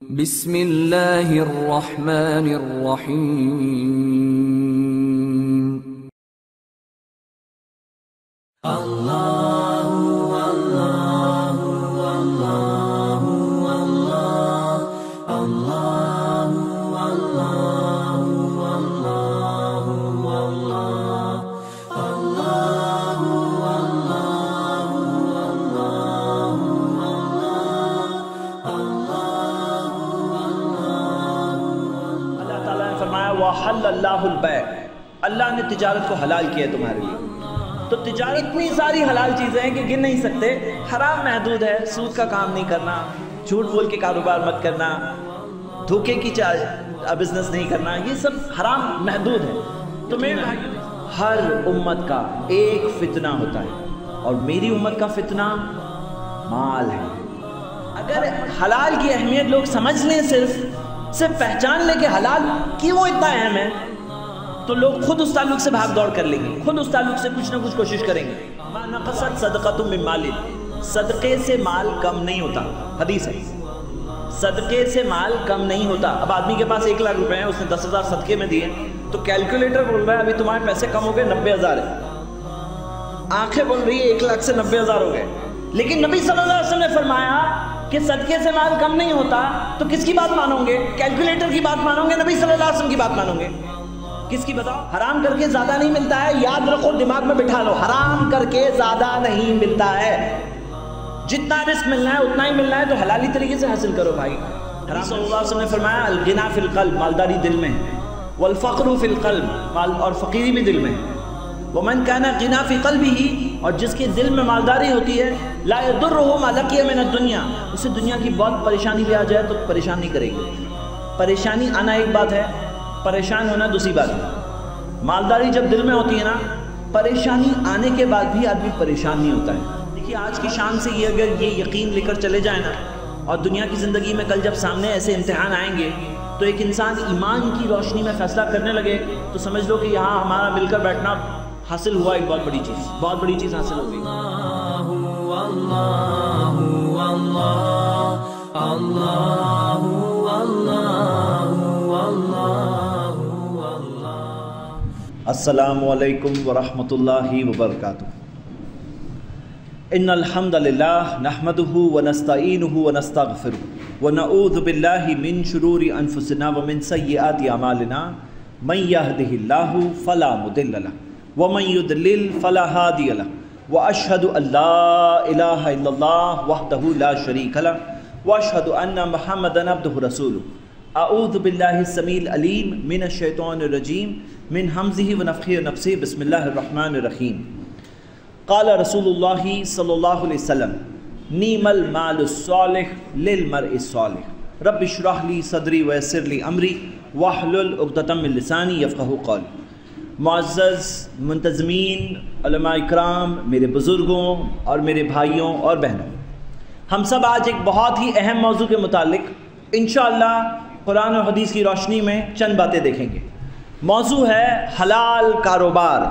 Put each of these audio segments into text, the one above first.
بسم اللہ الرحمن الرحیم اللہ اللہ اللہ اللہ اللہ وَحَلَّ اللَّهُ الْبَيْعَ، اللہ نے تجارت کو حلال کیا ہے تمہارے لیے۔ تو تجارت اتنی ساری حلال چیزیں ہیں کہ گن نہیں سکتے۔ حرام محدود ہے، سود کا کام نہیں کرنا، جھوٹ بول کے کاروبار مت کرنا، دھوکے کی بزنس نہیں کرنا، یہ سب حرام محدود ہے۔ تو میرے ہر امت کا ایک فتنہ ہوتا ہے، اور میری امت کا فتنہ مال ہے۔ اگر حلال کی اہمیت لوگ سمجھ لیں، صرف پہچان لیں کہ حلال کیوں اتنا اہم ہے، تو لوگ خود اس تعلق سے بھاگ دوڑ کر لیں گے، خود اس تعلق سے کچھ نہ کچھ کوشش کریں گے۔ ما نقصت صدقۃ من مال، صدقے سے مال کم نہیں ہوتا، حدیث ہے، صدقے سے مال کم نہیں ہوتا۔ اب آدمی کے پاس 1 لاکھ روپے ہیں، اس نے 10,000 صدقے میں دیے، تو کیلکولیٹر بول رہا ہے ابھی تمہارے پیسے کم ہو گئے، 90,000 ہے، آنکھیں بول رہی ہے 1 لاکھ سے 90,000 ہو گئے۔ لیکن نبی صلی اللہ علیہ وسلم نے فرمایا کہ صدقے سے مال کم نہیں ہوتا، تو کس کی بات مانو گے؟ کیلکولیٹر کی بات مانو گے، نبی صلی اللہ علیہ وسلم کی بات مانو گے؟ کس کی بتاؤ؟ حرام کر کے زیادہ نہیں ملتا ہے، یاد رکھو، دماغ میں بٹھا لو، حرام کر کے زیادہ نہیں ملتا ہے۔ جتنا رزق ملنا ہے اتنا ہی ملنا ہے، تو حلالی طریقے سے حاصل کرو بھائی۔ حرام صلی اللہ علیہ وسلم نے فرمایا الغنا فی القلب، مالداری دل میں ہے، والفقر فی القلب، مال اور فقیری بھی دل میں ہے۔ ومن کان غنا فی قلبہ، اور جس کے دل میں مالداری ہوتی ہے، لا یضرہ ما لقی من الدنیا، اسے دنیا کی بہت پریشانی بھی آ جائے تو پریشان نہیں کرے گی۔ پریشانی آنا ایک بات ہے، پریشان ہونا دوسری بات ہے۔ مالداری جب دل میں ہوتی ہے نا، پریشانی آنے کے بعد بھی آدمی پریشان نہیں ہوتا ہے۔ دیکھیے آج کی شام سے یہ اگر یہ یقین لے کر چلے جائیں نا، اور دنیا کی زندگی میں کل جب سامنے ایسے امتحان آئیں گے، تو ایک انسان ایمان کی روشنی میں فیصلہ کرنے لگے، تو سمجھ لو کہ یہاں ہمارا مل کر بیٹھنا حاصل ہوا، ایک بہت بڑی چیز، بہت بڑی چیز حاصل ہو گئی۔ السلام علیکم ورحمۃ اللہ وبرکاتہ۔ ان الحمد للہ نحمده ونستعینه ونستغفره ونعوذ باللہ من شرور انفسنا ومن سیئات اعمالنا، من يهده اللہ فلا مضل له ومن يضلل فلا هادي له، واشهد ان لا اله الا الله وحده لا شريك له، واشهد ان محمدا عبده ورسوله۔ اعوذ باللہ السمیع العلیم من الشیطان الرجیم، من حمزه ونفخه ونفثه، بسم اللہ الرحمن الرحیم۔ قال رسول اللہ صلی اللہ علیہ وسلم نعم المال الصالح للمرء الصالح، رب اشرح لی صدری ویسر لی امری واحلل عقدۃ من لسانی یفقہوا قولی۔ معزز منتظمین، علماء اکرام، میرے بزرگوں اور میرے بھائیوں اور بہنوں، ہم سب آج ایک بہت ہی اہم موضوع کے متعلق انشاءاللہ قرآن و حدیث کی روشنی میں چند باتیں دیکھیں گے۔ موضوع ہے حلال کاروبار،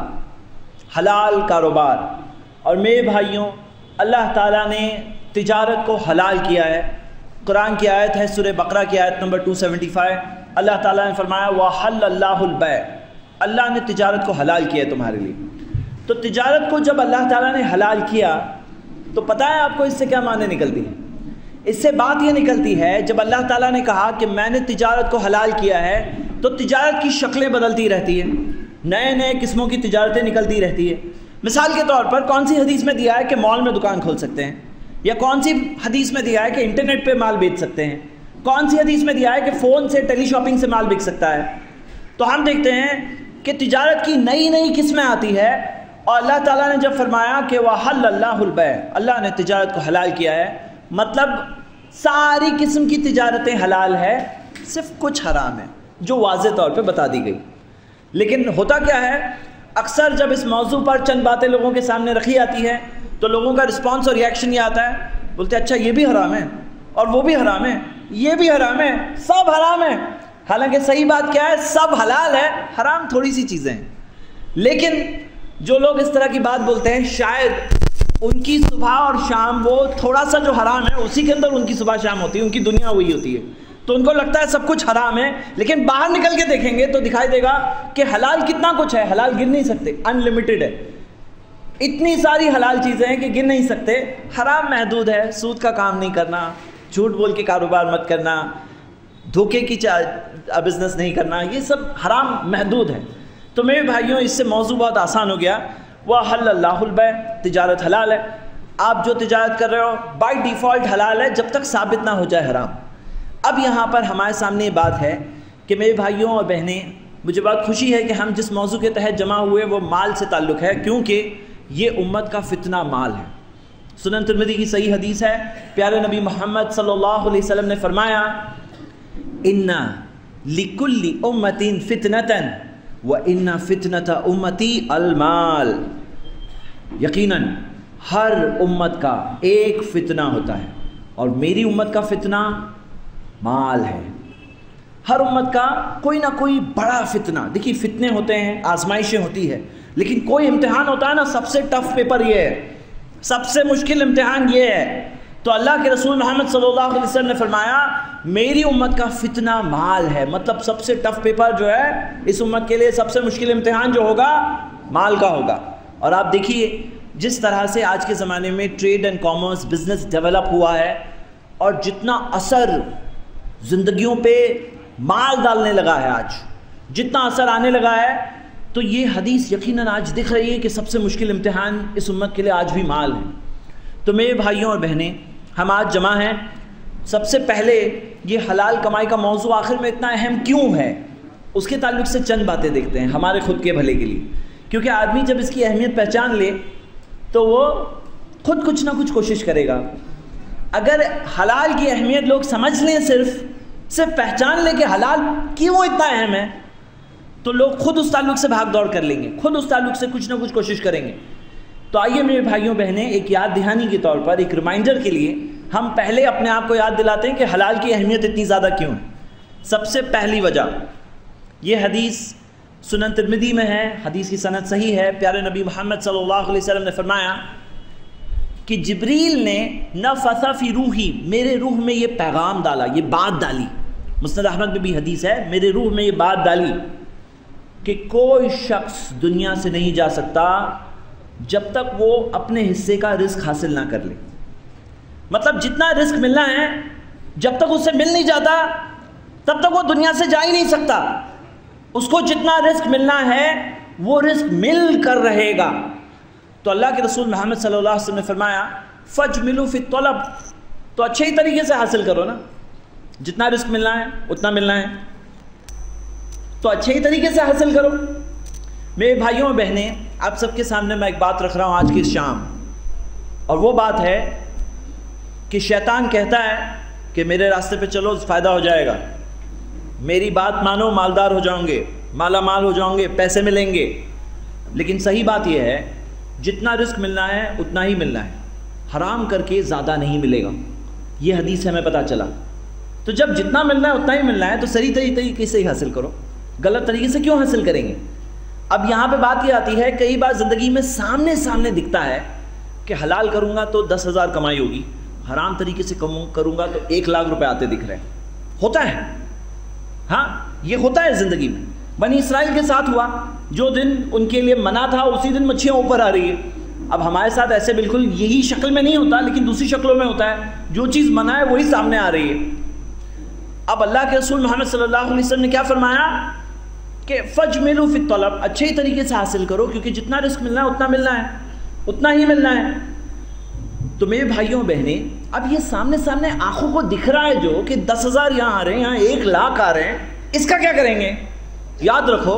حلال کاروبار۔ اور میرے بھائیوں، اللہ تعالیٰ نے تجارت کو حلال کیا ہے۔ قرآن کی آیت ہے سورہ بقرہ کی آیت نمبر 275، اللہ تعالیٰ نے فرمایا وَحَلَّ اللَّهُ الْبَيْعَ، اللہ نے تجارت کو حلال کیا ہے تمہارے لیے۔ تو تجارت کو جب اللہ تعالیٰ نے حلال کیا، تو پتہ ہے آپ کو اس سے کیا معنی نکلتی ہے؟ اس سے بات یہ نکلتی ہے، جب اللہ تعالیٰ نے کہا کہ میں نے تجارت کو حلال کیا ہے، تو تجارت کی شکلیں بدلتی رہتی ہیں، نئے نئے قسموں کی تجارتیں نکلتی رہتی ہے۔ مثال کے طور پر کون سی حدیث میں دیا ہے کہ مال میں دکان کھول سکتے ہیں، یا کون سی حدیث میں دیا ہے کہ انٹرنیٹ پہ مال بیچ سکتے ہیں، کون سی حدیث میں دیا ہے کہ فون سے ٹیلی شاپنگ سے مال بک سکتا ہے۔ تو ہم دیکھتے ہیں کہ تجارت کی نئی نئی قسمیں آتی ہے، اور اللہ تعالیٰ نے جب فرمایا کہ وَحَلَّ اللَّهُ الْبَيْعَ، اللہ نے تجارت کو حلال کیا ہے، مطلب ساری قسم کی تجارتیں حلال ہے، صرف کچھ حرام ہے جو واضح طور پہ بتا دی گئی۔ لیکن ہوتا کیا ہے، اکثر جب اس موضوع پر چند باتیں لوگوں کے سامنے رکھی آتی ہے، تو لوگوں کا رسپانس اور ریاکشن یہ آتا ہے، بولتے اچھا یہ بھی حرام ہے، اور وہ بھی حرام ہے، یہ بھی حرام ہے، سب حرام ہے۔ حالانکہ صحیح بات کیا ہے، سب حلال ہے، حرام تھوڑی سی چیزیں ہیں۔ لیکن جو لوگ اس طرح کی بات بولتے ہیں، شاید ان کی صبح اور شام وہ تھوڑا سا جو حرام ہے اسی کے اندر ان کی صبح شام ہوتی ہے، ان کی دنیا وہی ہوتی ہے۔ تو ان کو لگتا ہے سب کچھ حرام ہے، لیکن باہر نکل کے دیکھیں گے تو دکھائی دے گا کہ حلال کتنا کچھ ہے، حلال گن نہیں سکتے، ان لمیٹڈ ہے، اتنی ساری حلال چیزیں ہیں کہ گن نہیں سکتے۔ حرام محدود ہے، سود کا کام نہیں کرنا، جھوٹ بول کے کاروبار مت کرنا، دھوکے کی بزنس نہیں کرنا، یہ سب حرام محدود ہے۔ تو میرے بھائیوں اس سے موضوع بہت آسان ہو گیا۔ وَأَحَلَّ اللَّهُ الْبَيْعَ، تجارت حلال ہے، آپ جو تجارت کر رہے ہو بائی ڈیفالٹ حلال ہے جب تک ثابت نہ ہو جائے حرام۔ اب یہاں پر ہمارے سامنے یہ بات ہے کہ میرے بھائیوں اور بہنیں، مجھے بہت خوشی ہے کہ ہم جس موضوع کے تحت جمع ہوئے وہ مال سے تعلق ہے، کیونکہ یہ امت کا فتنہ مال ہے۔ سنن ترمذی کی صحیح حدیث ہے، پیارے نبی محمد صلی اللہ علیہ وسلم نے فرمایا اِنَّ لِكُلِّ أُمَّةٍ فِتْنَةً وَإِنَّ فِتْنَةَ أُمَّتِي الْمَالِ، یقیناً ہر امت کا ایک فتنہ ہوتا ہے اور میری امت کا فتنہ مال ہے۔ ہر امت کا کوئی نہ کوئی بڑا فتنہ، دیکھیے فتنے ہوتے ہیں، آزمائشیں ہوتی ہے، لیکن کوئی امتحان ہوتا ہے نا، سب سے ٹف پیپر یہ ہے، سب سے مشکل امتحان یہ ہے۔ تو اللہ کے رسول محمد صلی اللہ علیہ وسلم نے فرمایا میری امت کا فتنہ مال ہے، مطلب سب سے ٹف پیپر جو ہے اس امت کے لیے، سب سے مشکل امتحان جو ہوگا مال کا ہوگا۔ اور آپ دیکھیے جس طرح سے آج کے زمانے میں trade and commerce business develop ہوا ہے اور جتنا اثر زندگیوں پہ مال ڈالنے لگا ہے، آج جتنا اثر آنے لگا ہے، تو یہ حدیث یقیناً آج دکھ رہی ہے کہ سب سے مشکل امتحان اس امت کے لیے آج بھی مال ہے۔ تو میرے بھائیوں اور بہنیں، ہم آج جمع ہیں، سب سے پہلے یہ حلال کمائی کا موضوع آخر میں اتنا اہم کیوں ہے، اس کے تعلق سے چند باتیں دیکھتے ہیں ہمارے خود کے بھلے کے لیے، کیونکہ آدمی جب اس کی اہمیت پہچان لے تو وہ خود کچھ نہ کچھ کوشش کرے گا۔ اگر حلال کی اہمیت لوگ سمجھ لیں، صرف پہچان لیں کہ حلال کیوں اتنا اہم ہے، تو لوگ خود اس تعلق سے بھاگ دوڑ کر لیں گے، خود اس تعلق سے کچھ نہ کچھ کوشش کریں گے۔ تو آئیے میرے بھائیوں بہنیں، ایک یاد دہانی کے طور پر، ایک ریمائنڈر کے لیے ہم پہلے اپنے آپ کو یاد دلاتے ہیں کہ حلال کی اہمیت اتنی زیادہ کیوں ہے۔ سب سے پہلی وجہ، یہ حدیث سنن ترمذی میں ہے، حدیث کی سند صحیح ہے، پیارے نبی محمد صلی اللہ علیہ وسلم نے فرمایا کہ جبریل نے نفث فی روحی، میرے روح میں یہ پیغام ڈالا، یہ بات ڈالی، مسند احمد میں بھی حدیث ہے، میرے روح میں یہ بات ڈالی کہ کوئی شخص دنیا سے نہیں جا سکتا جب تک وہ اپنے حصے کا رزق حاصل نہ کر لے۔ مطلب جتنا رزق ملنا ہے جب تک اس سے مل نہیں جاتا تب تک وہ دنیا سے جا ہی نہیں سکتا۔ اس کو جتنا رزق ملنا ہے وہ رزق مل کر رہے گا۔ تو اللہ کے رسول محمد صلی اللہ علیہ وسلم نے فرمایا فَاجْمِلُوا فِي الطَّلَبِ، تو اچھے ہی طریقے سے حاصل کرو نا، جتنا رزق ملنا ہے اتنا ملنا ہے تو اچھے ہی طریقے سے حاصل کرو۔ میرے بھائیوں اور بہنیں، آپ سب کے سامنے میں ایک بات رکھ رہا ہوں آج کی شام، اور وہ بات ہے کہ شیطان کہتا ہے کہ میرے راستے پہ چلو فائدہ ہو جائے گا، میری بات مانو مالدار ہو جاؤں گے، مالا مال ہو جاؤں گے، پیسے ملیں گے۔ لیکن صحیح بات یہ ہے جتنا رزق ملنا ہے اتنا ہی ملنا ہے، حرام کر کے زیادہ نہیں ملے گا، یہ حدیث ہمیں پتہ چلا۔ تو جب جتنا ملنا ہے اتنا ہی ملنا ہے تو صحیح طریقے سے ہی حاصل کرو، غلط طریقے سے کیوں حاصل کریں گے؟ اب یہاں پہ بات یہ آتی ہے، کئی بار زندگی میں سامنے دکھتا ہے کہ حلال کروں گا تو 10,000 کمائی ہوگی، حرام طریقے سے کروں گا تو 1,00,000 روپے آتے دکھ رہے ہیں۔ ہوتا ہے، ہاں یہ ہوتا ہے زندگی میں۔ بنی اسرائیل کے ساتھ ہوا، جو دن ان کے لیے منع تھا اسی دن مچھیاں اوپر آ رہی ہے۔ اب ہمارے ساتھ ایسے بالکل یہی شکل میں نہیں ہوتا، لیکن دوسری شکلوں میں ہوتا ہے، جو چیز منع ہے وہی سامنے آ رہی ہے۔ اب اللہ کے رسول محمد صلی اللہ علیہ وسلم نے کیا فرمایا کہ فَاجْمِلُوا فِي الطَّلَبِ، اچھے ہی طریقے سے حاصل کرو، کیونکہ جتنا رزق ملنا ہے اتنا ملنا ہے، اتنا ہی ملنا ہے۔ تو میرے بھائیوں بہنیں، اب یہ سامنے آنکھوں کو دکھ رہا ہے جو کہ 10,000 یہاں آ رہے ہیں، یہاں 1,00,000 آ رہے ہیں، اس کا کیا کریں گے؟ یاد رکھو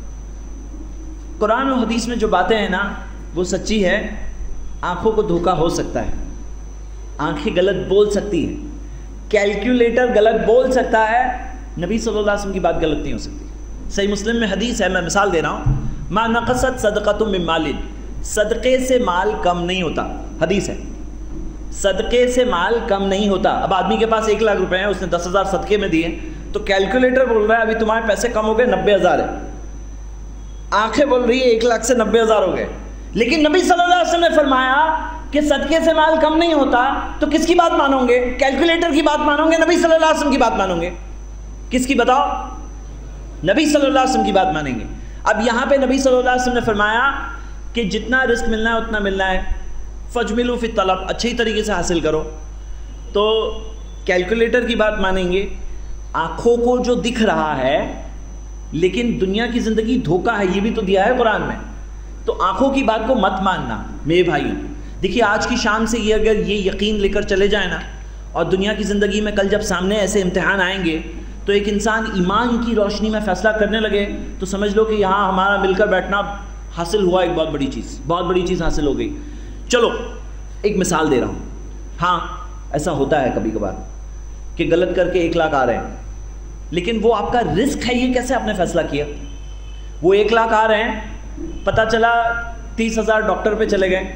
قرآن و حدیث میں جو باتیں ہیں نا وہ سچی ہے۔ آنکھوں کو دھوکا ہو سکتا ہے، آنکھیں غلط بول سکتی ہیں، کیلکولیٹر غلط بول سکتا ہے، نبی صلی اللہ علیہ وسلم کی بات غلط نہیں ہو سکتی۔ صحیح مسلم میں حدیث ہے، میں مثال دے رہا ہوں، ما نقصت صدقۃ من مال، صدقے سے مال کم نہیں ہوتا، حدیث ہے، صدقے سے مال کم نہیں ہوتا۔ اب آدمی کے پاس 1,00,000 روپے ہیں، اس نے 10,000 صدقے میں دیے، تو کیلکولیٹر بول رہا ہے ابھی تمہارے پیسے کم ہو گئے، 90,000 ہے، آنکھیں بول رہی ہے 1,00,000 سے 90,000 ہو گئے، لیکن نبی صلی اللہ علیہ وسلم نے فرمایا کہ صدقے سے مال کم نہیں ہوتا تو کس کی بات مانو گے؟ کیلکولیٹر کی بات مانو گے؟ نبی صلی اللہ علیہ وسلم کی بات مانو گے؟ کس کی بتاؤ؟ نبی صلی اللہ علیہ وسلم کی بات مانیں گے۔ اب یہاں پہ نبی صلی اللہ علیہ وسلم نے فرمایا کہ جتنا رزق ملنا ہے اتنا ملنا ہے، فجملوا فی الطلب، اچھی طریقے سے حاصل کرو۔ تو کیلکولیٹر کی بات مانیں گے، آنکھوں کو جو دکھ رہا ہے لیکن دنیا کی زندگی دھوکہ ہے، یہ بھی تو دیا ہے قرآن میں، تو آنکھوں کی بات کو مت ماننا میرے بھائیوں۔ دیکھیے آج کی شام سے یہ اگر یہ یقین لے کر چلے جائیں نا، اور دنیا کی زندگی میں کل جب سامنے ایسے امتحان آئیں گے تو ایک انسان ایمان کی روشنی میں فیصلہ کرنے لگے تو سمجھ لو کہ یہاں ہمارا مل کر بیٹھنا حاصل ہوا، ایک بہت بڑی چیز حاصل ہو گئی۔ چلو ایک مثال دے رہا ہوں، ہاں ایسا ہوتا ہے کبھی کبھار کہ غلط کر کے 1 لاکھ آ رہے ہیں، لیکن وہ آپ کا رزق ہے، یہ کیسے آپ نے فیصلہ کیا؟ وہ 1 لاکھ آ رہے ہیں، پتہ چلا 30,000 ڈاکٹر پہ چلے گئے،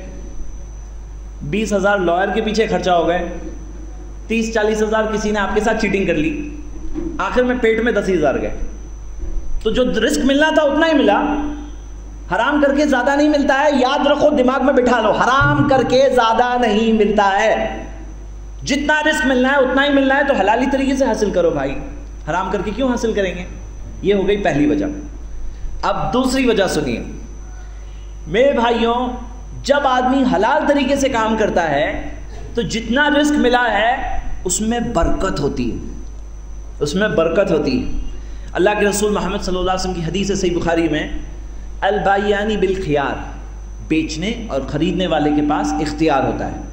20,000 لائر کے پیچھے خرچہ ہو گئے، 30-40,000 کسی نے آپ کے ساتھ چیٹنگ کر لی، آخر میں پیٹ میں 10,000 گئے۔ تو جو رزق ملنا تھا اتنا ہی ملا، حرام کر کے زیادہ نہیں ملتا ہے، یاد رکھو، دماغ میں بٹھا لو، حرام کر کے زیادہ نہیں ملتا ہے، جتنا رزق ملنا ہے اتنا ہی ملنا ہے، تو حلالی طریقے سے حاصل کرو بھائی، حرام کر کے کیوں حاصل کریں گے؟ یہ ہو گئی پہلی وجہ۔ اب دوسری وجہ سنیے میرے بھائیوں، جب آدمی حلال طریقے سے کام کرتا ہے تو جتنا رزق ملا ہے اس میں برکت ہوتی ہے، اس میں برکت ہوتی ہے۔ اللہ کے رسول محمد صلی اللہ علیہ وسلم کی حدیث ہے صحیح بخاری میں، البائیانی بالخیار، بیچنے اور خریدنے والے کے پاس اختیار ہوتا ہے،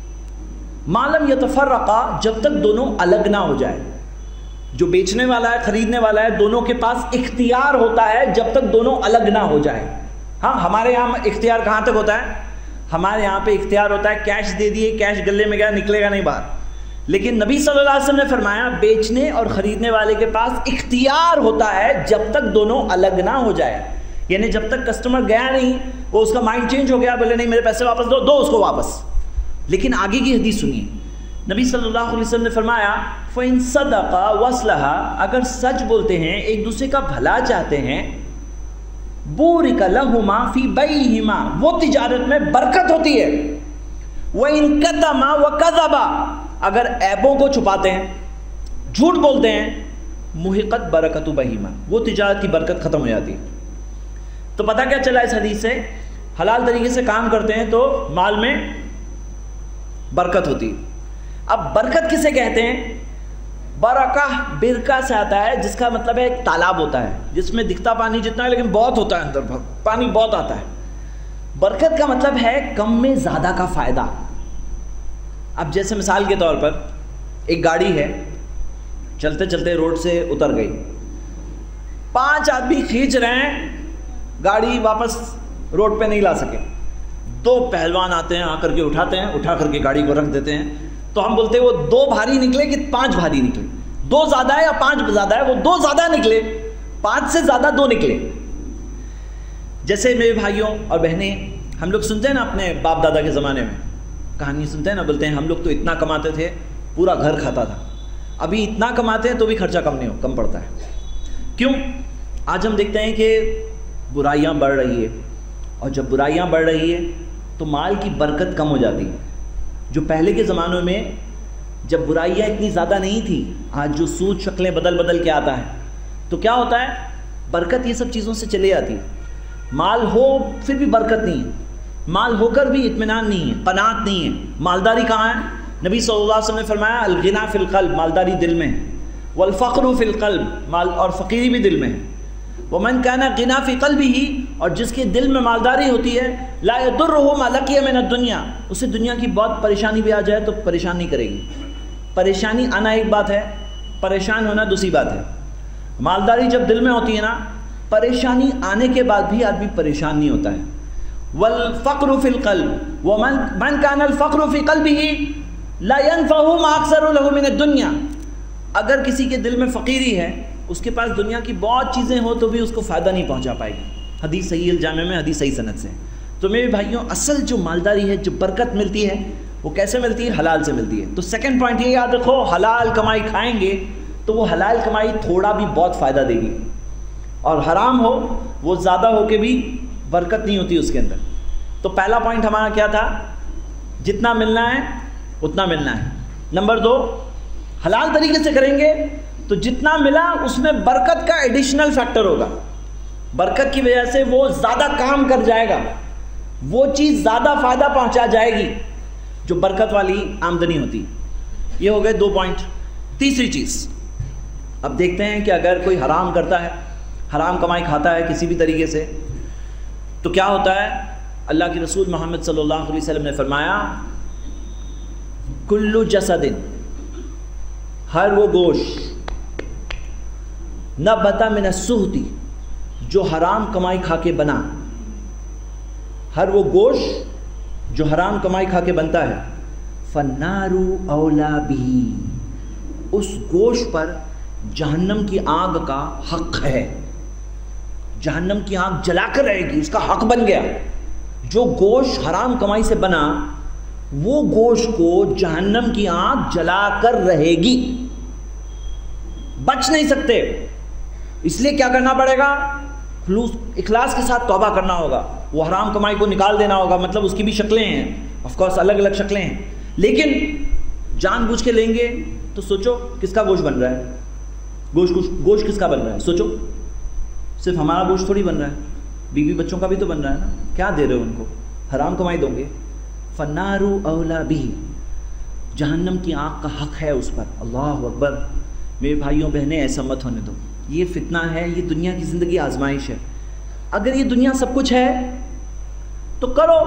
معلوم یتفرقا، جب تک دونوں الگ نہ ہو جائے۔ جو بیچنے والا ہے خریدنے والا ہے، دونوں کے پاس اختیار ہوتا ہے جب تک دونوں الگ نہ ہو جائے۔ ہاں ہمارے یہاں اختیار کہاں تک ہوتا ہے؟ ہمارے یہاں پہ اختیار ہوتا ہے کیش دے دیے، کیش گلے میں گیا، نکلے گا نہیں باہر، لیکن نبی صلی اللہ علیہ وسلم نے فرمایا بیچنے اور خریدنے والے کے پاس اختیار ہوتا ہے جب تک دونوں الگ نہ ہو جائے، یعنی جب تک کسٹمر گیا نہیں، وہ اس کا مائنڈ چینج ہو گیا، بولے نہیں میرے پیسے واپس دو، دو اس کو واپس۔ لیکن آگے کی حدیث سنیے، نبی صلی اللہ علیہ وسلم نے فرمایا فَإِن صَدَقَا وَأَصْلَحَا، اگر سچ بولتے ہیں، ایک دوسرے کا بھلا چاہتے ہیں، بُورِكَ لَهُمَا فِي بَيْعِهِمَا، وہ تجارت میں برکت ہوتی ہے۔ وَإِن كَتَمَا وَكَذَبَا، اگر عیبوں کو چھپاتے ہیں، جھوٹ بولتے ہیں، مُحِقَتْ بَرَكَتُ بَيْعِهِمَا، وہ تجارت کی برکت ختم ہو جاتی ہے۔ تو پتہ کیا چلا اس حدیث سے؟ حلال طریقے سے کام کرتے ہیں تو مال میں برکت ہوتی ہے۔ اب برکت کسے کہتے ہیں؟ برکہ برکہ سے آتا ہے، جس کا مطلب ہے ایک تالاب ہوتا ہے جس میں دکھتا پانی جتنا ہے لیکن بہت ہوتا ہے، اندر پانی بہت آتا ہے۔ برکت کا مطلب ہے کم میں زیادہ کا فائدہ۔ اب جیسے مثال کے طور پر ایک گاڑی ہے، چلتے چلتے روڈ سے اتر گئی، 5 آدمی کھینچ رہے ہیں، گاڑی واپس روڈ پہ نہیں لا سکے، 2 پہلوان آتے ہیں، آ کر کے اٹھاتے ہیں، اٹھا کر کے گاڑی کو رکھ دیتے ہیں، تو ہم بولتے ہیں وہ 2 بھاری نکلے کہ 5 بھاری نکلے، 2 زیادہ ہے یا 5 زیادہ ہے؟ وہ 2 زیادہ نکلے، 5 سے زیادہ 2 نکلے۔ جیسے میرے بھائیوں اور بہنیں، ہم لوگ سنتے ہیں نا اپنے باپ دادا کے زمانے میں کہانی سنتے ہیں نا، بولتے ہیں ہم لوگ تو اتنا کماتے تھے پورا گھر کھاتا تھا، ابھی اتنا کماتے ہیں تو بھی خرچہ کم پڑتا ہے۔ کیوں؟ آج ہم دیکھتے ہیں کہ برائیاں بڑھ رہی ہے، اور جب برائیاں بڑھ رہی ہے تو مال کی برکت کم ہو جاتی ہے۔ جو پہلے کے زمانوں میں جب برائیاں اتنی زیادہ نہیں تھی، آج جو سود شکلیں بدل کے آتا ہے، تو کیا ہوتا ہے؟ برکت یہ سب چیزوں سے چلے جاتی ہے۔ مال ہو پھر بھی برکت نہیں ہے، مال ہو کر بھی اطمینان نہیں ہے، قناعت نہیں ہے۔ مالداری کہاں ہے؟ نبی صلی اللہ علیہ وسلم نے فرمایا الغنا فی القلب، مالداری دل میں ہے، والفقر فی القلب، مال اور فقیری بھی دل میں ہے۔ ومن کان غنا فی قلبہ، اور جس کے دل میں مالداری ہوتی ہے، لا یضرہ ما لقی من الدنیا، اسے دنیا کی بہت پریشانی بھی آ جائے تو پریشان نہیں کرے گی۔ پریشانی آنا ایک بات ہے، پریشان ہونا دوسری بات ہے۔ مالداری جب دل میں ہوتی ہے نا، پریشانی آنے کے بعد بھی آدمی پریشان نہیں ہوتا ہے۔ والفقر فی القلب، ومن کان الفقر فی قلبہ لا ينفعه ما اکثر له من الدنیا، اگر کسی کے دل میں فقیری ہے، اس کے پاس دنیا کی بہت چیزیں ہو تو بھی اس کو فائدہ نہیں پہنچا پائے گی۔ حدیث صحیح الجامع میں، حدیث صحیح سند سے۔ تو میرے بھائیوں، اصل جو مالداری ہے، جو برکت ملتی ہے، وہ کیسے ملتی ہے؟ حلال سے ملتی ہے۔ تو سیکنڈ پوائنٹ یہ یاد رکھو، حلال کمائی کھائیں گے تو وہ حلال کمائی تھوڑا بھی بہت فائدہ دے گی، اور حرام ہو وہ زیادہ ہو کے بھی برکت نہیں ہوتی اس کے اندر۔ تو پہلا پوائنٹ ہمارا کیا تھا؟ جتنا ملنا ہے اتنا ملنا ہے۔ نمبر 2، حلال طریقے سے کریں گے تو جتنا ملا اس میں برکت کا ایڈیشنل فیکٹر ہوگا، برکت کی وجہ سے وہ زیادہ کام کر جائے گا، وہ چیز زیادہ فائدہ پہنچا جائے گی جو برکت والی آمدنی ہوتی۔ یہ ہو گئے 2 پوائنٹ۔ تیسری چیز، اب دیکھتے ہیں کہ اگر کوئی حرام کرتا ہے، حرام کمائی کھاتا ہے کسی بھی طریقے سے، تو کیا ہوتا ہے؟ اللہ کے رسول محمد صلی اللہ علیہ وسلم نے فرمایا کل جسد، ہر وہ گوشت، نبت من السحت، جو حرام کمائی کھا کے بنا، ہر وہ گوشت جو حرام کمائی کھا کے بنتا ہے، فالنار اولا بہ، اس گوشت پر جہنم کی آگ کا حق ہے، جہنم کی آگ جلا کر رہے گی، اس کا حق بن گیا۔ جو گوشت حرام کمائی سے بنا وہ گوشت کو جہنم کی آگ جلا کر رہے گی، بچ نہیں سکتے۔ اس لیے کیا کرنا پڑے گا؟ اخلاص کے ساتھ توبہ کرنا ہوگا، وہ حرام کمائی کو نکال دینا ہوگا۔ مطلب اس کی بھی شکلیں ہیں، آف کورس الگ الگ شکلیں ہیں، لیکن جان بوجھ کے لیں گے تو سوچو کس کا گوشت بن رہا ہے، گوشت کس کا بن رہا ہے؟ سوچو، صرف ہمارا گوشت تھوڑی بن رہا ہے، بیوی بچوں کا بھی تو بن رہا ہے نا۔ کیا دے رہے ہو ان کو؟ حرام کمائی دو گے۔ فالنار اولا بہ، جہنم کی آگ کا حق ہے اس پر۔ اللہ اکبر۔ میرے بھائیوں بہنیں، ایسا مت ہونے دو، یہ فتنہ ہے، یہ دنیا کی زندگی آزمائش ہے۔ اگر یہ دنیا سب کچھ ہے تو کرو،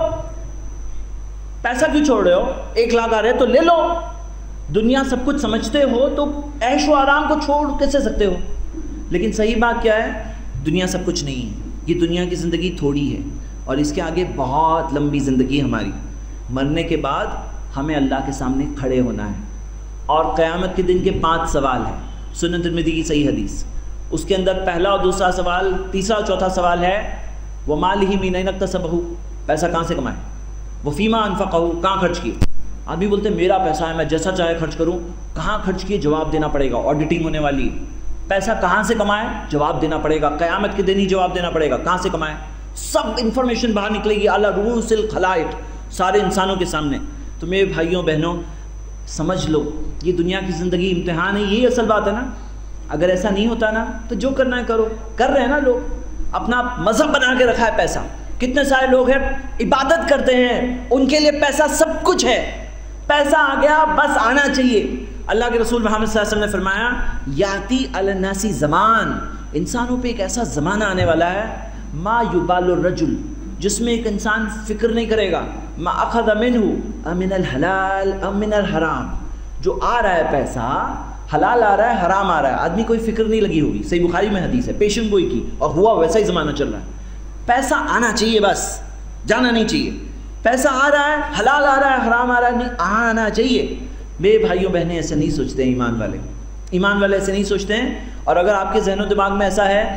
پیسہ کیوں چھوڑ رہے ہو؟ 1 لاکھ آ رہے تو لے لو۔ دنیا سب کچھ سمجھتے ہو تو عیش و آرام کو چھوڑ کیسے سکتے ہو؟ لیکن صحیح بات کیا ہے؟ دنیا سب کچھ نہیں ہے، یہ دنیا کی زندگی تھوڑی ہے، اور اس کے آگے بہت لمبی زندگی ہماری۔ مرنے کے بعد ہمیں اللہ کے سامنے کھڑے ہونا ہے، اور قیامت کے دن کے 5 سوال ہیں، سنن ترمذی کی صحیح حدیث۔ اس کے اندر پہلا اور دوسرا سوال، تیسرا اور چوتھا سوال ہے وَمَالِهِ مِنْ أَيْنَ اكْتَسَبَهُ، پیسہ کہاں سے کمائے، وَفِيمَا أَنْفَقَهُ، کہاں خرچ کیے۔ آدمی بولتے میرا پیسہ ہے میں جیسا چاہے خرچ کروں، کہاں خرچ کیے جواب دینا پڑے گا، آڈیٹنگ ہونے والی ہے۔ پیسہ کہاں سے کمائے جواب دینا پڑے گا، قیامت کے دن ہی جواب دینا پڑے گا، کہاں سے کمائے، سب انفارمیشن باہر نکلے گی علی رؤوس الخلائق، سارے انسانوں کے سامنے۔ تو میرے بھائیوں بہنوں سمجھ لو، یہ دنیا کی زندگی امتحان ہے، یہی اصل بات ہے نا۔ اگر ایسا نہیں ہوتا نا تو جو کرنا ہے کرو، کر رہے ہیں نا لوگ، اپنا مذہب بنا کے رکھا ہے پیسہ۔ کتنے سارے لوگ ہیں عبادت کرتے ہیں، ان کے لیے پیسہ سب کچھ ہے، پیسہ آ گیا بس آنا چاہیے۔ اللہ کے رسول محمد صلی اللہ علیہ وسلم نے فرمایا یاتی علی الناس زمان، انسانوں پہ ایک ایسا زمانہ آنے والا ہے، ما یبال الرجل، جس میں ایک انسان فکر نہیں کرے گا، ما اخذ منہ امن الحلال ام من الحرام، جو آ رہا ہے پیسہ حلال آ رہا ہے حرام آ رہا ہے، آدمی کوئی فکر نہیں لگی ہوگی۔ صحیح بخاری میں حدیث ہے، پیشن گوئی کی، اور ہوا ویسا ہی زمانہ چل رہا ہے۔ پیسہ آنا چاہیے، بس جانا نہیں چاہیے۔ پیسہ آ رہا ہے، حلال آ رہا ہے حرام آ رہا ہے، نہیں آنا چاہیے۔ میرے بھائیوں بہنیں ایسے نہیں سوچتے ہیں، ایمان والے ایسے نہیں سوچتے ہیں۔ اور اگر آپ کے ذہن و دماغ میں ایسا ہے،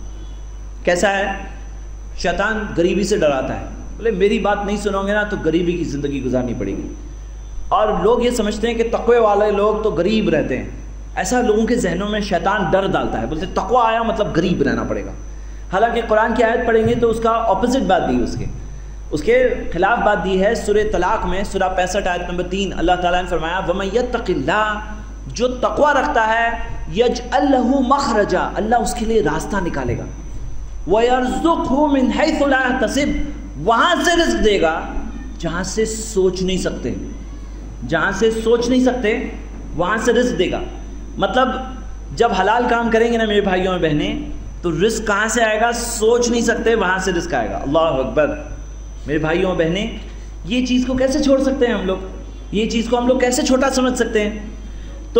کیسا ہے؟ شیطان غریبی سے ڈراتا ہے، بولے میری بات نہیں سنو گے نا تو غریبی کی زندگی گزارنی پڑے گی، اور لوگ یہ سمجھتے ہیں کہ تقوی والے لوگ تو غریب رہتے ہیں۔ ایسا لوگوں کے ذہنوں میں شیطان ڈر ڈالتا ہے، بولتے تقوی آیا مطلب غریب رہنا پڑے گا۔ حالانکہ قرآن کی آیت پڑھیں گے تو اس کا اپوزٹ بات دی، اس کے خلاف بات دی ہے۔ سورہ طلاق میں سورہ 65 آیت نمبر 3 اللہ تعالیٰ نے فرمایا وَمَن يَتَّقِ اللَّهَ، جو تقوی رکھتا ہے، يَجْعَلْ لَهُ مَخْرَجًا، اللہ اس کے لیے راستہ نکالے گا، وَيَرْزُقْهُ مِنْ حَيْثُ لَا يَحْتَسِبُ، وہاں سے رزق دے گا جہاں سے سوچ نہیں سکتے، جہاں سے سوچ نہیں سکتے وہاں سے رزق دے گا۔ مطلب جب حلال کام کریں گے نا میرے بھائیوں اور بہنیں تو رزق کہاں سے آئے گا؟ سوچ نہیں سکتے وہاں سے رزق آئے گا۔ اللہ اکبر۔ میرے بھائیوں اور بہنیں یہ چیز کو کیسے چھوڑ سکتے ہیں ہم لوگ؟ یہ چیز کو ہم لوگ کیسے چھوٹا سمجھ سکتے ہیں؟ تو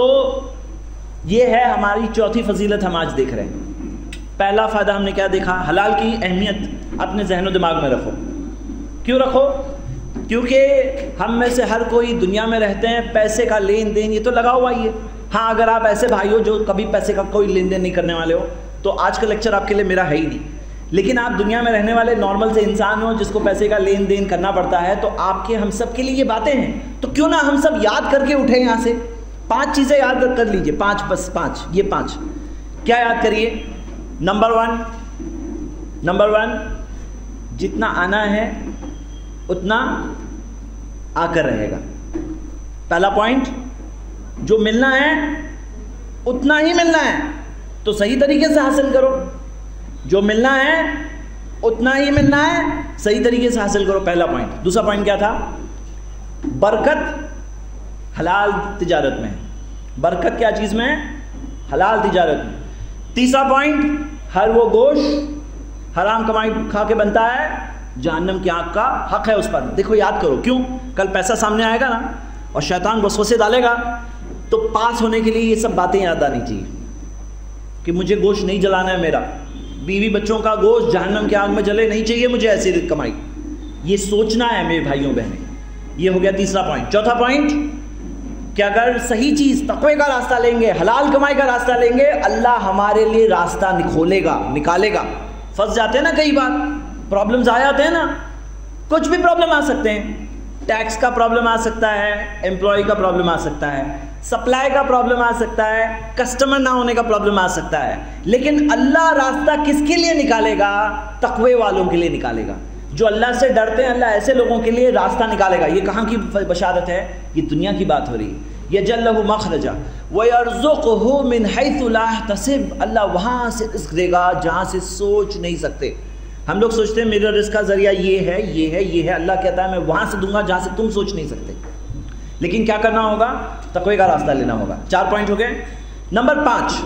یہ ہے ہماری چوتھی فضیلت ہم آج دیکھ رہے ہیں۔ پہلا فائدہ ہم نے کیا دیکھا؟ حلال کی اہمیت اپنے ذہن و دماغ میں رکھو۔ کیوں رکھو؟ کیونکہ ہم میں سے ہر کوئی دنیا میں رہتے ہیں، پیسے کا لین دین یہ تو لگا ہوا ہی ہے۔ ہاں اگر آپ ایسے بھائی ہو جو کبھی پیسے کا کوئی لین دین نہیں کرنے والے ہو تو آج کا لیکچر آپ کے لیے میرا ہے ہی نہیں، لیکن آپ دنیا میں رہنے والے نارمل سے انسان ہو جس کو پیسے کا لین دین کرنا پڑتا ہے، تو آپ کے ہم سب کے لیے یہ باتیں ہیں۔ تو کیوں نہ ہم سب یاد کر کے اٹھیں یہاں سے؟ 5 چیزیں یاد کر لیجئے، 5 بس 5، یہ 5 کیا یاد کریے؟ نمبر 1 جتنا آنا ہے اتنا آ کر رہے گا۔ پہلا پوائنٹ، جو ملنا ہے اتنا ہی ملنا ہے تو صحیح طریقے سے حاصل کرو، جو ملنا ہے اتنا ہی ملنا ہے، صحیح طریقے سے حاصل کرو، پہلا پوائنٹ۔ دوسرا پوائنٹ کیا تھا؟ برکت حلال تجارت میں ہے۔ برکت کیا چیز میں ہے؟ حلال تجارت میں۔ تیسرا پوائنٹ، ہر وہ گوشت حرام کمائی کھا کے بنتا ہے جہنم کی آگ کا حق ہے اس پر۔ دیکھو یاد کرو، کیوں؟ کل پیسہ سامنے آئے گا نا اور شیطان وسوسے ڈالے گا، تو پاس ہونے کے لیے یہ سب باتیں یاد آنی چاہیے کہ مجھے گوشت نہیں جلانا ہے، میرا بیوی بچوں کا گوشت جہنم کی آگ میں جلے نہیں چاہیے مجھے ایسی کمائی، یہ سوچنا ہے میرے بھائیوں بہنیں۔ یہ ہو گیا تیسرا پوائنٹ۔ چوتھا پوائنٹ کہ اگر صحیح چیز تقوی کا راستہ لیں گے، حلال کمائی کا راستہ لیں گے، اللہ ہمارے لیے راستہ کھولے گا، نکالے گا۔ پھنس جاتے ہیں نا کئی بار، پرابلمز آ جاتے ہیں نا، کچھ بھی پرابلم آ سکتے ہیں، ٹیکس کا پرابلم آ سکتا ہے، امپلائی کا پرابلم آ سکتا ہے، سپلائی کا پرابلم آ سکتا ہے، کسٹمر نہ ہونے کا پرابلم آ سکتا ہے، لیکن اللہ راستہ کس کے لیے نکالے گا؟ تقوی والوں کے لیے نکالے گا۔ جو اللہ سے ڈرتے ہیں، اللہ ایسے لوگوں کے لیے راستہ نکالے گا۔ یہ کہاں کی بشارت ہے؟ یہ دنیا کی بات ہو رہی ہے۔ یجعل لہ مخرجا ویرزقہ من حیث لا یحتسب، اللہ وہاں سے رزق دے گا جہاں سے سوچ نہیں سکتے۔ ہم لوگ سوچتے ہیں میرا رزق کا ذریعہ یہ ہے، یہ ہے، یہ ہے، اللہ کہتا ہے میں وہاں سے دوں گا جہاں سے تم سوچ نہیں سکتے۔ لیکن کیا کرنا ہوگا؟ تقوی کا راستہ لینا ہوگا۔ 4 پوائنٹ ہو گئے۔ نمبر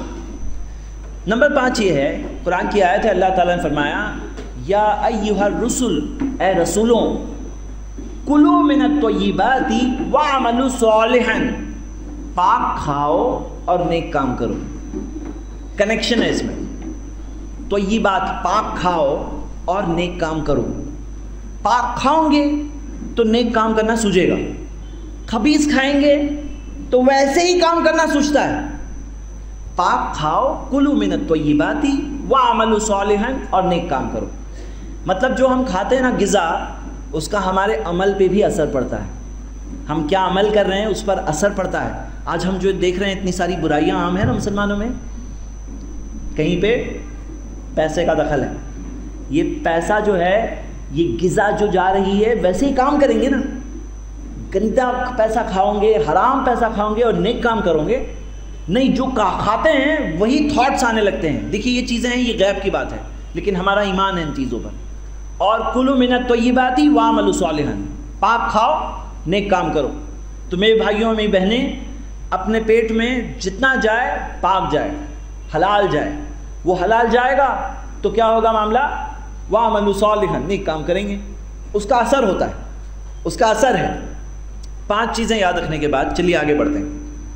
5 یہ ہے، قرآن کی آیت ہے، اللہ تعالیٰ نے فرمایا یا ایھا الرسل، اے رسولوں، کلوا من الطیبات واعملوا صالحا، پاک کھاؤ اور نیک کام کرو۔ کنیکشن ہے اس میں، طیبات پاک کھاؤ اور نیک کام کرو۔ پاک کھاؤں گے تو نیک کام کرنا سوجے گا، خبیث کھائیں گے تو ویسے ہی کام کرنا سوچتا ہے۔ پاک کھاؤ، کلوا من الطیبات واعملوا صالحا، اور نیک کام کرو۔ مطلب جو ہم کھاتے ہیں نا غذا، اس کا ہمارے عمل پہ بھی اثر پڑتا ہے، ہم کیا عمل کر رہے ہیں اس پر اثر پڑتا ہے۔ آج ہم جو دیکھ رہے ہیں اتنی ساری برائیاں عام ہیں نا مسلمانوں میں، کہیں پہ پیسے کا دخل ہے۔ یہ پیسہ جو ہے، یہ غذا جو جا رہی ہے ویسے ہی کام کریں گے نا، گندا پیسہ کھاؤ گے، حرام پیسہ کھاؤ گے اور نیک کام کرو گے؟ نہیں، جو کھاتے ہیں وہی تھاٹس آنے لگتے ہیں۔ دیکھیے یہ چیزیں ہیں، یہ غیب کی بات ہے، لیکن ہمارا ایمان ہے ان چیزوں پر۔ اور کلوا من الطیبات واعملوا صالحا، پاک کھاؤ نیک کام کرو۔ تو میرے بھائیوں میری بہنیں، اپنے پیٹ میں جتنا جائے پاک جائے، حلال جائے۔ وہ حلال جائے گا تو کیا ہوگا معاملہ؟ واعملوا صالحا، نیک کام کریں گے، اس کا اثر ہوتا ہے، اس کا اثر ہے۔ 5 چیزیں یاد رکھنے کے بعد چلیے آگے بڑھتے ہیں۔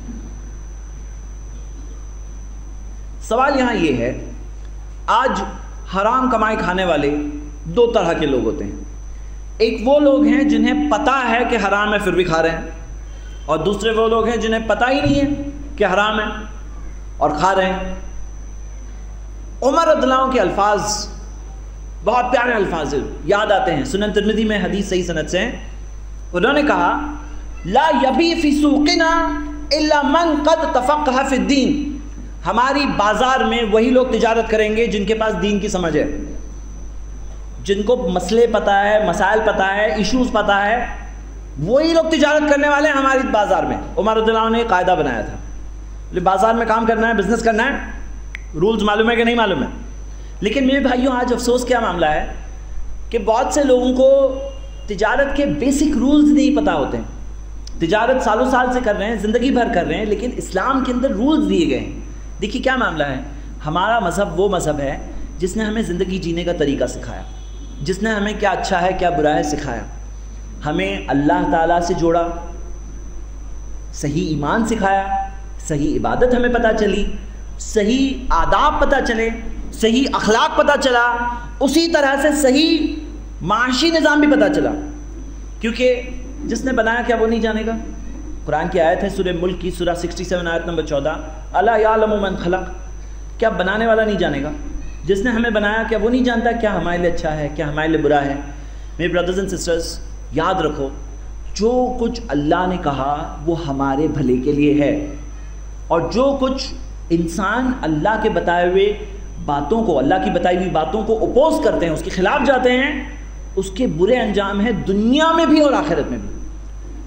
سوال یہاں یہ ہے، آج حرام کمائی کھانے والے 2 طرح کے لوگ ہوتے ہیں۔ ایک وہ لوگ ہیں جنہیں پتہ ہے کہ حرام ہے پھر بھی کھا رہے ہیں، اور دوسرے وہ لوگ ہیں جنہیں پتہ ہی نہیں ہے کہ حرام ہے اور کھا رہے ہیں۔ عمر رضی اللہ عنہ کے الفاظ بہت پیارے الفاظ یاد آتے ہیں، سنن ترمذی میں حدیث صحیح سند سے ہیں۔ انہوں نے کہا لا یبی فی سوقنا الا من قد تفقہ فی الدین، ہماری بازار میں وہی لوگ تجارت کریں گے جن کے پاس دین کی سمجھ ہے، جن کو مسئلے پتہ ہے، مسائل پتہ ہے، ایشوز پتہ ہے، وہی لوگ تجارت کرنے والے ہیں ہماری بازار میں۔ عمر رضی اللہ عنہ نے ایک قاعدہ بنایا تھا، بازار میں کام کرنا ہے، بزنس کرنا ہے، رولز معلوم ہے کہ نہیں معلوم ہے۔ لیکن میرے بھائیوں آج افسوس کیا معاملہ ہے کہ بہت سے لوگوں کو تجارت کے بیسک رولز نہیں پتہ ہوتے ہیں۔ تجارت سالوں سال سے کر رہے ہیں، زندگی بھر کر رہے ہیں، لیکن اسلام کے اندر رولز دیے گئے ہیں۔ دیکھیے کیا معاملہ ہے، ہمارا مذہب وہ مذہب ہے جس نے ہمیں زندگی جینے کا طریقہ سکھایا، جس نے ہمیں کیا اچھا ہے کیا برا ہے سکھایا، ہمیں اللہ تعالیٰ سے جوڑا، صحیح ایمان سکھایا، صحیح عبادت ہمیں پتہ چلی، صحیح آداب پتہ چلے، صحیح اخلاق پتہ چلا، اسی طرح سے صحیح معاشی نظام بھی پتہ چلا۔ کیونکہ جس نے بنایا کیا وہ نہیں جانے گا؟ قرآن کی آیت ہے سورہ ملک کی، سورہ 67 آیت نمبر 14، الا یعلم من خلق، کیا بنانے والا نہیں جانے گا؟ جس نے ہمیں بنایا کیا وہ نہیں جانتا کیا ہمارے لیے اچھا ہے کیا ہمارے لیے برا ہے؟ میرے بردرز اینڈ سسٹرز، یاد رکھو جو کچھ اللہ نے کہا وہ ہمارے بھلے کے لیے ہے، اور جو کچھ انسان اللہ کے بتائے ہوئے باتوں کو، اللہ کی بتائی ہوئی باتوں کو اپوز کرتے ہیں، اس کے خلاف جاتے ہیں، اس کے برے انجام ہیں دنیا میں بھی اور آخرت میں بھی۔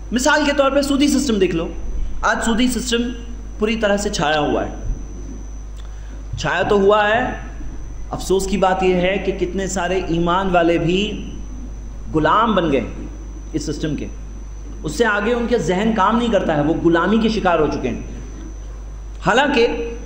مثال کے طور پہ سودی سسٹم دیکھ لو. آج سودی سسٹم پوری طرح سے چھایا ہوا ہے. چھایا تو ہوا ہے, افسوس کی بات یہ ہے کہ کتنے سارے ایمان والے بھی غلام بن گئے اس سسٹم کے. اس سے آگے ان کے ذہن کام نہیں کرتا ہے, وہ غلامی کے شکار ہو چکے ہیں. حالانکہ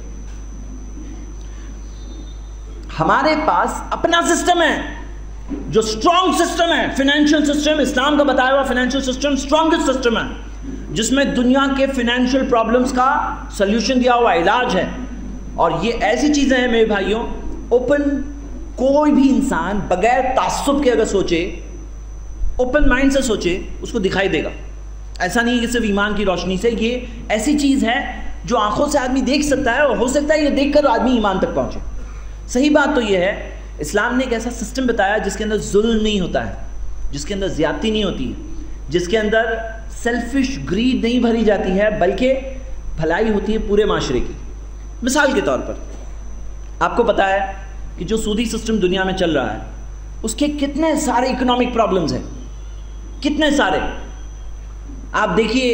ہمارے پاس اپنا سسٹم ہے جو اسٹرانگ سسٹم ہے, فائنینشیل سسٹم, اسلام کا بتایا ہوا فائنینشیل سسٹم اسٹرانگسٹ سسٹم ہے, جس میں دنیا کے فائنینشیل پرابلمس کا سلیوشن دیا ہوا, علاج ہے. اور یہ ایسی چیزیں ہیں میرے بھائیوں, اوپن کوئی بھی انسان بغیر تعصب کے اگر سوچے, اوپن مائنڈ سے سوچے, اس کو دکھائی دے گا. ایسا نہیں کہ صرف ایمان کی روشنی سے, یہ ایسی چیز ہے جو آنکھوں سے آدمی دیکھ سکتا ہے, اور ہو سکتا ہے یہ دیکھ کر آدمی ایمان تک پہنچے. صحیح بات تو یہ ہے, اسلام نے ایک ایسا سسٹم بتایا جس کے اندر ظلم نہیں ہوتا ہے, جس کے اندر زیادتی نہیں ہوتی ہے, جس کے اندر سیلفش گریڈ نہیں بھری جاتی ہے, بلکہ بھلائی ہوتی ہے پورے معاشرے کی. مثال کے طور پر آپ کو پتا ہے کہ جو سودی سسٹم دنیا میں چل رہا ہے اس کے کتنے سارے اکنامک پرابلمز ہیں, کتنے سارے. آپ دیکھیے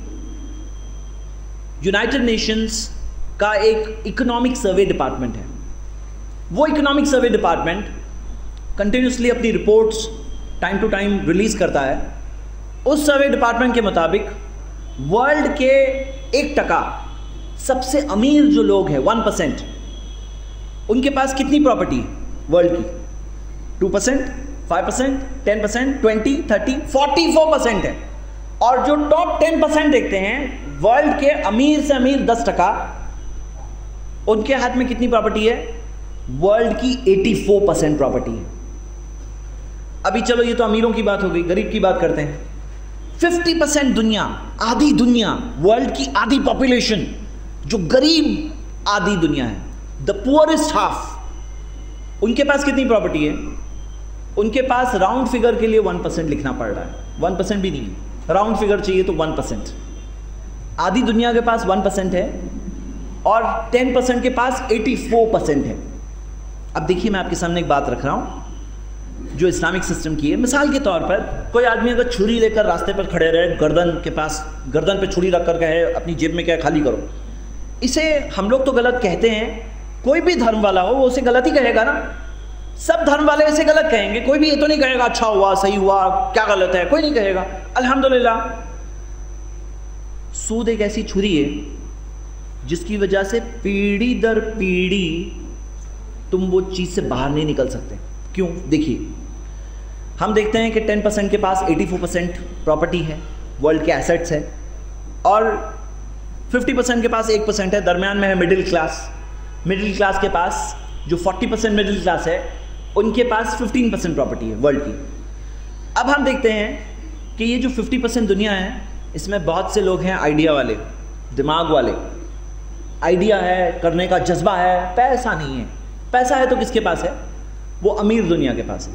یونائٹڈ نیشنز کا ایک اکنامک سروے ڈپارٹمنٹ ہے. وہ اکنامک سروے ڈپارٹمنٹ کنٹینیوسلی اپنی reports time to time release کرتا ہے. اس سروے ڈپارٹمنٹ کے مطابق ورلڈ کے 1% سب سے امیر جو لوگ ہیں 1%, ان کے پاس کتنی پراپرٹی ہے ورلڈ کی؟ 2%, 5%, 10%, 20%, 30%, 44% ہے. اور جو ٹاپ 10% دیکھتے ہیں ورلڈ کے امیر سے امیر 10%, ان کے ہاتھ میں کتنی پراپرٹی ہے؟ ورلڈ کی 84% پراپرٹی ہے. ابھی چلو یہ تو امیروں کی بات ہو گئی, غریب کی بات کرتے ہیں. 50% دنیا, آدھی دنیا, ورلڈ کی آدھی پاپولیشن جو غریب آدھی دنیا ہے, the poorest half, ان کے پاس کتنی پراپرٹی ہے؟ ان کے پاس راؤنڈ فگر کے لیے 1% لکھنا پڑ رہا ہے. 1% بھی نہیں, راؤنڈ فگر چاہیے تو 1%. آدھی دنیا کے پاس 1% ہے اور 10% کے پاس 84% ہے. اب دیکھیے میں آپ کے سامنے ایک بات رکھ رہا ہوں جو اسلامک سسٹم کی ہے. مثال کے طور پر کوئی آدمی اگر چھری لے کر راستے پر کھڑے رہے, گردن پہ چھری رکھ کر کہے اپنی جیب میں کیا خالی کرو, اسے ہم لوگ تو غلط کہتے ہیں. کوئی بھی دھرم والا ہو وہ اسے غلط ہی کہے گا نا, سب دھرم والے اسے غلط کہیں گے. کوئی بھی یہ تو نہیں کہے گا اچھا ہوا, صحیح ہوا, کیا غلط ہے, کوئی نہیں کہے گا. الحمدللہ سود ایک ایسی چھری ہے جس کی وجہ سے پیڑھی در پیڑھی تم وہ چیز سے باہر نہیں نکل سکتے. کیوں؟ دیکھیے ہم دیکھتے ہیں کہ 10% کے پاس 84% پراپرٹی ہے, ورلڈ کے ایسٹس ہے, اور 50% کے پاس 1% ہے, درمیان میں ہے مڈل کلاس. مڈل کلاس کے پاس جو 40% مڈل کلاس ہے ان کے پاس 15% پراپرٹی ہے ورلڈ کی. اب ہم دیکھتے ہیں کہ یہ جو 50% دنیا ہے اس میں بہت سے لوگ ہیں آئیڈیا والے, دماغ والے, آئیڈیا ہے, کرنے کا جذبہ ہے, پیسہ نہیں ہے. پیسہ ہے تو کس کے پاس ہے؟ وہ امیر دنیا کے پاس ہے.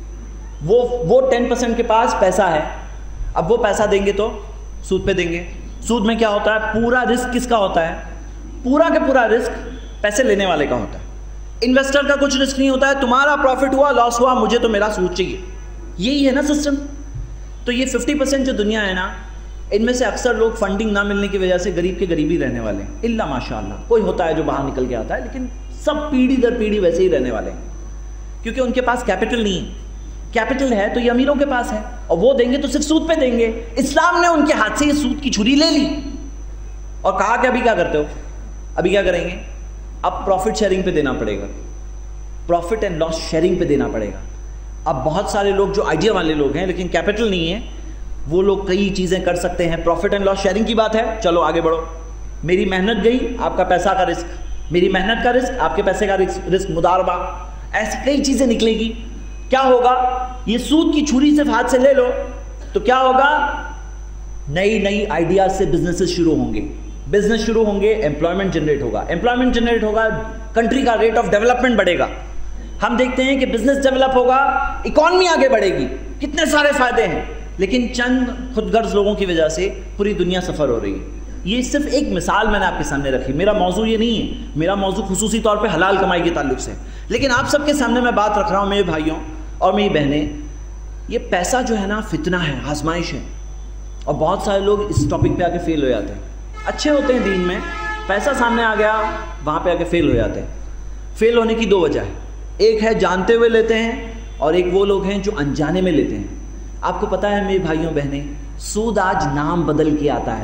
وہ 10% کے پاس پیسہ ہے. اب وہ پیسہ دیں گے تو سود پہ دیں گے. سود میں کیا ہوتا ہے؟ پورا رسک کس کا ہوتا ہے؟ پورا کے پورا رسک پیسے لینے والے کا ہوتا ہے. انویسٹر کا کچھ رسک نہیں ہوتا ہے, تمہارا پروفٹ ہوا لاس ہوا مجھے تو میرا سود چاہیے. یہی ہے نا سسٹم. تو یہ 50% جو دنیا ہے نا, ان میں سے اکثر لوگ فنڈنگ نہ ملنے کی وجہ سے غریب کے غریب ہی رہنے والے ہیں. الا ماشاء اللہ کوئی ہوتا ہے جو باہر نکل کے آتا ہے, لیکن سب پیڑھی در پیڑھی ویسے ہی رہنے والے ہیں, کیونکہ ان کے پاس کیپٹل نہیں ہے. کیپٹل ہے تو یہ امیروں کے پاس ہے, اور وہ دیں گے تو صرف سود پہ دیں گے. اسلام نے ان کے ہاتھ سے یہ سود کی چھری لے لی اور کہا کہ ابھی کیا کرتے ہو, ابھی کیا کریں گے؟ اب پروفٹ شیئرنگ پہ دینا پڑے گا, پروفٹ اینڈ لاس شیئرنگ پہ دینا پڑے گا. اب بہت سارے لوگ جو آئیڈیا والے لوگ ہیں لیکن کیپٹل نہیں ہے, وہ لوگ کئی چیزیں کر سکتے ہیں. پروفٹ اینڈ لاس شیئرنگ کی بات ہے, چلو آگے بڑھو, میری محنت گئی, آپ کا پیسہ کا رسک, میری محنت کا رسک, آپ کے پیسے کا رسک, مضاربہ, ایسی کئی چیزیں نکلے گی. کیا ہوگا؟ یہ سود کی چھری صرف ہاتھ سے لے لو تو کیا ہوگا؟ نئی نئی آئیڈیاز سے بزنسز شروع ہوں گے, بزنس شروع ہوں گے, امپلائمنٹ جنریٹ ہوگا, امپلائمنٹ جنریٹ ہوگا, کنٹری کا ریٹ آف ڈیولپمنٹ بڑھے گا. ہم دیکھتے ہیں کہ بزنس ڈیولپ ہوگا, اکانومی آگے بڑھے گی, کتنے سارے فائدے ہیں. لیکن چند خود غرض لوگوں کی وجہ سے پوری دنیا سفر ہو رہی ہے. یہ صرف ایک مثال میں نے آپ کے سامنے رکھی. میرا موضوع یہ نہیں ہے, میرا موضوع خصوصی طور پہ حلال کمائی کے تعلق سے. لیکن آپ سب کے سامنے میں بات رکھ رہا ہوں, میرے بھائیوں اور میری بہنیں, یہ پیسہ جو ہے نا فتنہ ہے, آزمائش ہے. اور بہت سارے لوگ اس ٹاپک پہ آ کے فیل ہو جاتے ہیں. اچھے ہوتے ہیں دین میں, پیسہ سامنے آ گیا وہاں پہ آ کے فیل ہو جاتے ہیں. فیل ہونے کی دو وجہ ہے, ایک ہے جانتے ہوئے لیتے ہیں, اور ایک وہ لوگ ہیں جو انجانے میں لیتے ہیں. آپ کو پتہ ہے میرے بھائیوں بہنیں, سود آج نام بدل کے آتا ہے.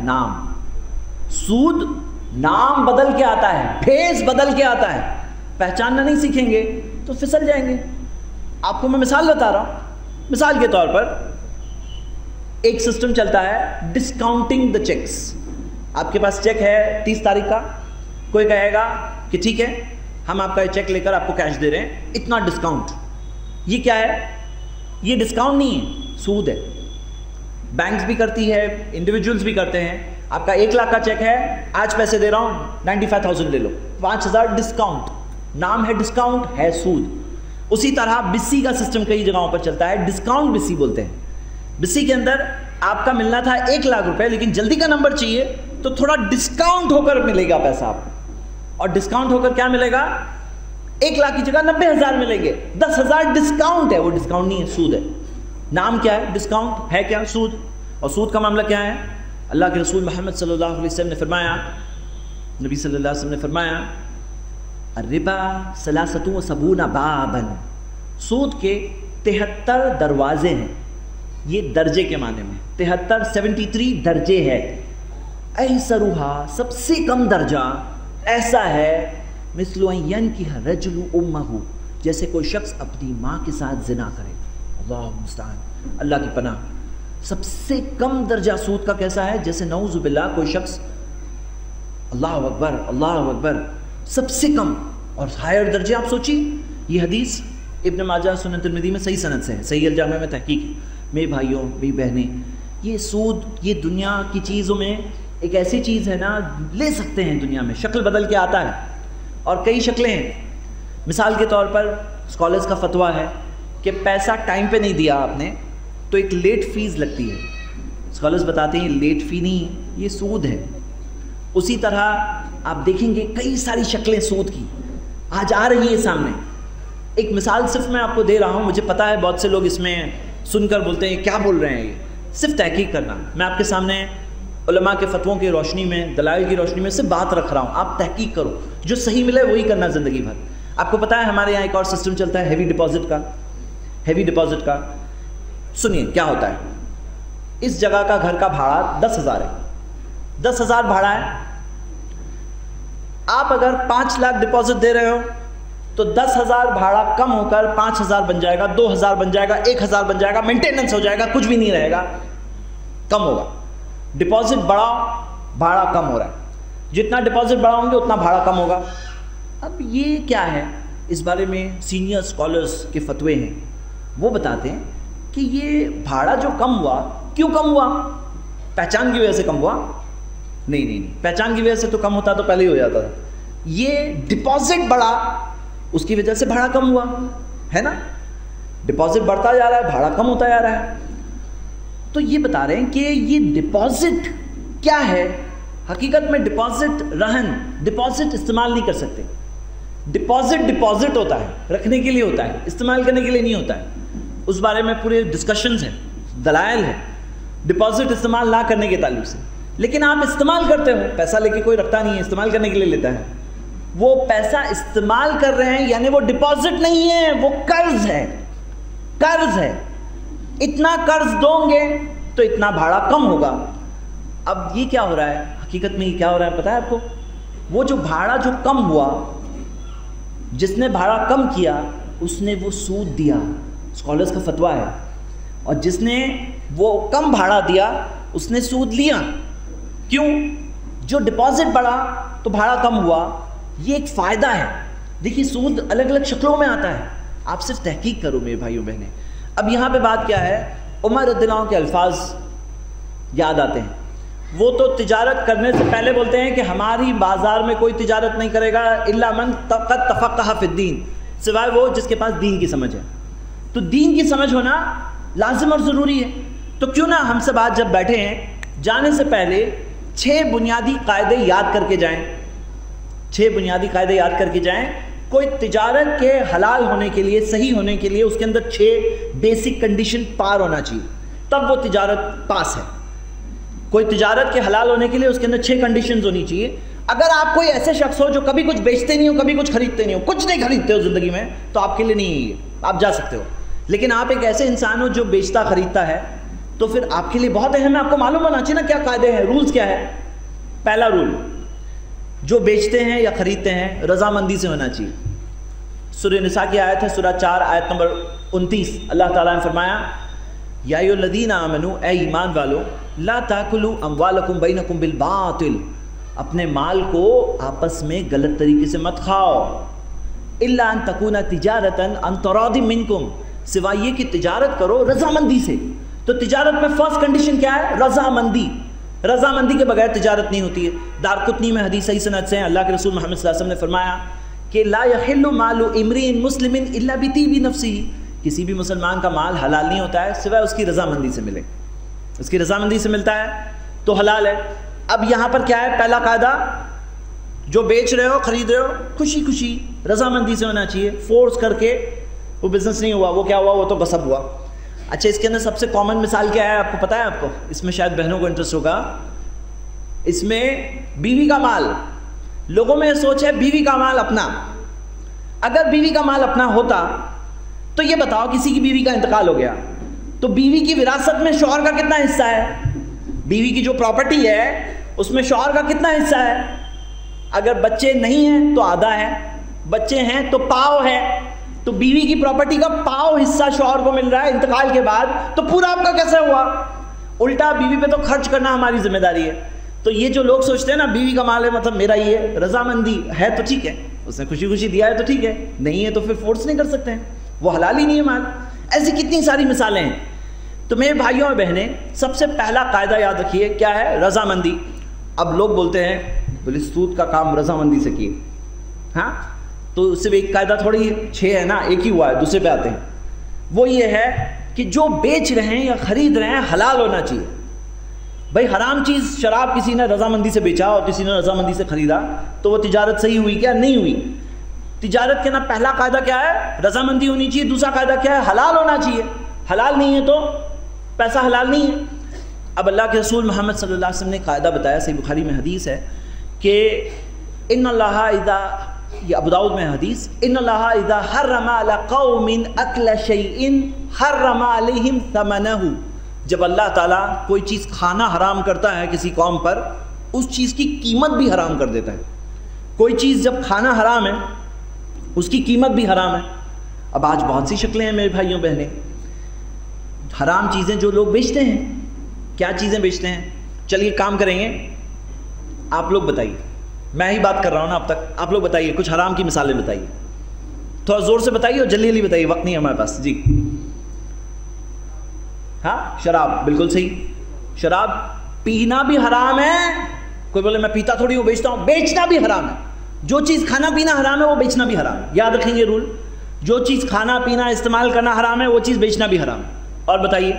سود نام بدل کے آتا ہے, فیس بدل کے آتا ہے. پہچاننا نہیں سیکھیں گے تو پھسل جائیں گے. آپ کو میں مثال بتا رہا ہوں. مثال کے طور پر ایک سسٹم چلتا ہے ڈسکاؤنٹنگ دا چیکس. آپ کے پاس چیک ہے 30 تاریخ کا, کوئی کہے گا کہ ٹھیک ہے ہم آپ کا یہ چیک لے کر آپ کو کیش دے رہے ہیں, اتنا ڈسکاؤنٹ. یہ کیا ہے؟ یہ ڈسکاؤنٹ نہیں ہے, سود ہے. بینکس بھی کرتی ہے, انڈیویجولس بھی کرتے ہیں. آپ کا 1 لاکھ کا چیک ہے, آج پیسے دے رہا ہوں 95,000 لے لو, 5,000 ڈسکاؤنٹ. نام ہے ڈسکاؤنٹ, ہے سود. اسی طرح بسی کا سسٹم کئی جگہوں پر چلتا ہے, ڈسکاؤنٹ بسی بولتے ہیں. بسی کے اندر آپ کا ملنا تھا 1 لاکھ روپے, لیکن جلدی کا نمبر چاہیے تو تھوڑا ڈسکاؤنٹ ہو کر ملے گا پیسہ آپ کو. اور ڈسکاؤنٹ ہو کر کیا ملے گا؟ 1 لاکھ کی جگہ 90,000 ملیں گے. 10,000 ڈسکاؤنٹ ہے, وہ ڈسکاؤنٹ نہیں ہے, سود ہے. نام کیا ہے؟ ڈسکاؤنٹ. ہے کیا؟ سود. اور سود کا معاملہ کیا ہے؟ اللہ کے رسول محمد صلی اللہ علیہ وسلم نے فرمایا, نبی صلی اللہ علیہ وسلم نے فرمایا, الربا 73 بابا. سود کے 73 دروازے ہیں. یہ درجے کے معنی میں 73 درجے ہے. ایسرھا, سب سے کم درجہ ایسا ہے, مثل ان ينكح الرجل امه, جیسے کوئی شخص اپنی ماں کے ساتھ زنا کرے. اللہ المستعان, اللہ کی پناہ. سب سے کم درجہ سود کا کیسا ہے؟ جیسے نعوذ باللہ کوئی شخص, اللہ اکبر اللہ اکبر, سب سے کم. اور ہائر درجے آپ سوچیے, یہ حدیث ابن ماجہ سنن ترمذی میں صحیح سند سے ہے, صحیح الجامع میں تحقیق ہے. میرے بھائیوں میری بہنیں, یہ سود یہ دنیا کی چیزوں میں ایک ایسی چیز ہے نا, لے سکتے ہیں دنیا میں, شکل بدل کے آتا ہے. اور کئی شکلیں ہیں. مثال کے طور پر اسکالرس کا فتویٰ ہے کہ پیسہ ٹائم پہ نہیں دیا آپ نے تو ایک لیٹ فیس لگتی ہے. اسکالرس بتاتے ہیں لیٹ فی نہیں, یہ سود ہے. اسی طرح آپ دیکھیں گے کئی ساری شکلیں سود کی آج آ رہی ہیں سامنے. ایک مثال صرف میں آپ کو دے رہا ہوں, مجھے پتا ہے بہت سے لوگ اس میں سن کر بولتے ہیں کیا بول رہے ہیں, یہ صرف تحقیق کرنا. میں آپ کے سامنے علماء کے فتووں کی روشنی میں, دلائل کی روشنی میں سے بات رکھ رہا ہوں. آپ تحقیق کرو, جو صحیح ملے وہی کرنا زندگی بھر. آپ کو پتا ہے ہمارے یہاں ایک اور سسٹم چلتا ہے ہیوی ڈپازٹ کا. ہیوی ڈپازٹ کا سنیے کیا ہوتا ہے. اس جگہ کا گھر کا بھاڑا 10,000 ہے. 10,000 بھاڑا ہے. آپ اگر 5 لاکھ ڈپازٹ دے رہے ہو تو 10,000 بھاڑا کم ہو کر 5,000 بن جائے گا, 2,000 بن جائے گا, 1,000 بن جائے گا, مینٹیننس ہو جائے گا, کچھ بھی نہیں رہے گا, کم ہوگا. ڈپازٹ بڑھاؤ, بھاڑا کم ہو رہا ہے. جتنا ڈپازٹ بڑھاؤں گے اتنا بھاڑا کم ہوگا. اب یہ کیا ہے؟ اس بارے میں سینئر اسکالرس کے فتوے ہیں. وہ بتاتے ہیں کہ یہ بھاڑا جو کم ہوا, کیوں کم ہوا؟ پہچان کی وجہ سے کم ہوا؟ نہیں, پہچان کی وجہ سے تو کم ہوتا تو پہلے ہی ہو جاتا تھا. یہ ڈپازٹ بڑھا, اس کی وجہ سے بھاڑا کم ہوا ہے نا. ڈپازٹ بڑھتا جا رہا ہے, بھاڑا کم ہوتا جا رہا ہے. تو یہ بتا رہے ہیں کہ یہ ڈپازٹ کیا ہے. حقیقت میں ڈپازٹ رہن, ڈپازٹ استعمال نہیں کر سکتے. ڈپازٹ ہوتا ہے, رکھنے کے لیے ہوتا ہے, استعمال کرنے کے لیے نہیں ہوتا ہے. اس بارے میں پورے ڈسکشنز ہیں, دلائل ہیں ڈپازٹ استعمال نہ کرنے کے تعلق سے. لیکن آپ استعمال کرتے ہو, پیسہ لے کے کوئی رکھتا نہیں ہے, استعمال کرنے کے لیے لیتا ہے. وہ پیسہ استعمال کر رہے ہیں, یعنی وہ ڈپازٹ نہیں ہے, وہ قرض ہے. قرض ہے. اتنا قرض دو گے تو اتنا بھاڑا کم ہوگا. اب یہ کیا ہو رہا ہے حقیقت میں, یہ کیا ہو رہا ہے پتہ ہے آپ کو؟ وہ جو بھاڑا جو کم ہوا, جس نے بھاڑا کم کیا اس نے وہ سود دیا. اسکالرس کا فتویٰ ہے. اور جس نے وہ کم بھاڑا دیا اس نے سود لیا. کیوں؟ جو ڈپازٹ بڑھا تو بھاڑا کم ہوا. یہ ایک فائدہ ہے. دیکھیے سود الگ الگ شکلوں میں آتا ہے, آپ صرف تحقیق کرو میرے بھائیوں بہنیں. اب یہاں پہ بات کیا ہے, عمر رضی اللہ عنہ کے الفاظ یاد آتے ہیں. وہ تو تجارت کرنے سے پہلے بولتے ہیں کہ ہماری بازار میں کوئی تجارت نہیں کرے گا الا من قد تفقہ فی الدین, سوائے وہ جس کے پاس دین کی سمجھ ہے. تو دین کی سمجھ ہونا لازم اور ضروری ہے. تو کیوں نہ ہم سب آج جب بیٹھے ہیں, جانے سے پہلے 6 بنیادی قاعدے یاد کر کے جائیں. 6 بنیادی قاعدے یاد کر کے جائیں. کوئی تجارت کے حلال ہونے کے لیے, صحیح ہونے کے لیے اس کے اندر 6 بیسک کنڈیشن پار ہونا چاہیے, تب وہ تجارت پاس ہے. کوئی تجارت کے حلال ہونے کے لیے اس کے اندر 6 کنڈیشنز ہونی چاہیے. اگر آپ کوئی ایسے شخص ہو جو کبھی کچھ بیچتے نہیں ہو, کبھی کچھ خریدتے نہیں ہو, کچھ نہیں خریدتے ہو زندگی میں, تو آپ کے لیے نہیں ہے, آپ جا سکتے ہو. لیکن آپ ایک ایسے انسان ہو جو بیچتا خریدتا ہے, تو پھر آپ کے لیے بہت اہم ہے, آپ کو معلوم ہونا چاہیے نا کیا قاعدے ہیں, رولز کیا ہے. پہلا رول, جو بیچتے ہیں یا خریدتے ہیں رضامندی سے ہونا چاہیے. سورہ نساء کی آیت ہے, سورہ 4 آیت نمبر 29. اللہ تعالیٰ نے فرمایا یا ایھا الذین آمنوا, اے ایمان والو, لا تاکلوا اموالکم بینکم بالباطل, اپنے مال کو آپس میں غلط طریقے سے مت کھاؤ. الا ان تکون تجارتا عن تراض منکم, سوائے یہ کہ تجارت کرو رضامندی سے. تو تجارت میں فرسٹ کنڈیشن کیا ہے؟ رضامندی. رضامندی کے بغیر تجارت نہیں ہوتی ہے. دارقطنی میں حدیث صحیح سند سے ہیں, اللہ کے رسول محمد صلی اللہ علیہ وسلم نے فرمایا کہ لا یحل مال امرئ مسلم الا بطیب نفسہ, کسی بھی مسلمان کا مال حلال نہیں ہوتا ہے سوائے اس کی رضامندی سے ملے. اس کی رضامندی سے ملتا ہے تو حلال ہے. اب یہاں پر کیا ہے پہلا قاعدہ, جو بیچ رہے ہو خرید رہے ہو خوشی خوشی رضامندی سے ہونا چاہیے. فورس کر کے وہ بزنس نہیں ہوا, وہ کیا ہوا, وہ تو غصب ہوا. اچھا, اس کے اندر سب سے کامن مثال کیا ہے آپ کو پتہ ہے؟ آپ کو اس میں شاید بہنوں کو انٹرسٹ ہوگا. اس میں بیوی کا مال, لوگوں میں یہ سوچ ہے بیوی کا مال اپنا. اگر بیوی کا مال اپنا ہوتا تو یہ بتاؤ کسی کی بیوی کا انتقال ہو گیا تو بیوی کی وراثت میں شوہر کا کتنا حصہ ہے؟ بیوی کی جو پراپرٹی ہے اس میں شوہر کا کتنا حصہ ہے؟ اگر بچے نہیں ہیں تو آدھا ہے, بچے ہیں تو پاؤ ہے. تو بیوی کی پراپرٹی کا پاؤ حصہ شوہر کو مل رہا ہے انتقال کے بعد, تو پورا آپ کا کیسے ہوا؟ الٹا بیوی پہ تو خرچ کرنا ہماری ذمہ داری ہے. تو یہ جو لوگ سوچتے ہیں نا بیوی کا مال ہے مطلب میرا ہی ہے, رضامندی ہے تو ٹھیک ہے, اس نے خوشی خوشی دیا ہے تو ٹھیک ہے, نہیں ہے تو پھر فورس نہیں کر سکتے ہیں, وہ حلال ہی نہیں ہے مال. ایسی کتنی ساری مثالیں ہیں. تو میرے بھائیوں اور بہنیں, سب سے پہلا قاعدہ یاد رکھیے کیا ہے؟ رضامندی. اب لوگ بولتے ہیں بولے سود کا کام رضامندی سے کیے, ہاں تو صرف ایک قاعدہ تھوڑی 6 ہے نا, ایک ہی ہوا ہے, دوسرے پہ آتے ہیں. وہ یہ ہے کہ جو بیچ رہے ہیں یا خرید رہے ہیں حلال ہونا چاہیے. بھائی حرام چیز شراب کسی نے رضامندی سے بیچا اور کسی نے رضامندی سے خریدا تو وہ تجارت صحیح ہوئی کیا؟ نہیں ہوئی. تجارت کے نا پہلا قاعدہ کیا ہے؟ رضامندی ہونی چاہیے. دوسرا قاعدہ کیا ہے؟ حلال ہونا چاہیے. حلال نہیں ہے تو پیسہ حلال نہیں ہے. اب اللہ کے رسول محمد صلی اللہ علیہ وسلم نے قاعدہ بتایا, صحیح بخاری میں حدیث ہے کہ ان اللہ اذا, یہ ابو داؤد میں حدیث, ان اللہ اذا حرم علی قوم اکل شیء حرم علیہم ثمنہ, جب اللہ تعالیٰ کوئی چیز کھانا حرام کرتا ہے کسی قوم پر, اس چیز کی قیمت بھی حرام کر دیتا ہے. کوئی چیز جب کھانا حرام ہے اس کی قیمت بھی حرام ہے. اب آج بہت سی شکلیں ہیں میرے بھائیوں بہنیں, حرام چیزیں جو لوگ بیچتے ہیں. کیا چیزیں بیچتے ہیں؟ چلیے کام کریں گے, آپ لوگ بتائیے, میں ہی بات کر رہا ہوں نا اب تک, آپ لوگ بتائیے کچھ حرام کی مثالیں بتائیے, تھوڑا زور سے بتائیے اور جلدی جلدی بتائیے, وقت نہیں ہے ہمارے پاس. جی ہاں, شراب, بالکل صحیح. شراب پینا بھی حرام ہے. کوئی بولے میں پیتا تھوڑی ہوں, بیچتا ہوں. بیچنا بھی حرام ہے. جو چیز کھانا پینا حرام ہے وہ بیچنا بھی حرام ہے. یاد رکھیں گے رول, جو چیز کھانا پینا استعمال کرنا حرام ہے وہ چیز بیچنا بھی حرام ہے. اور بتائیے.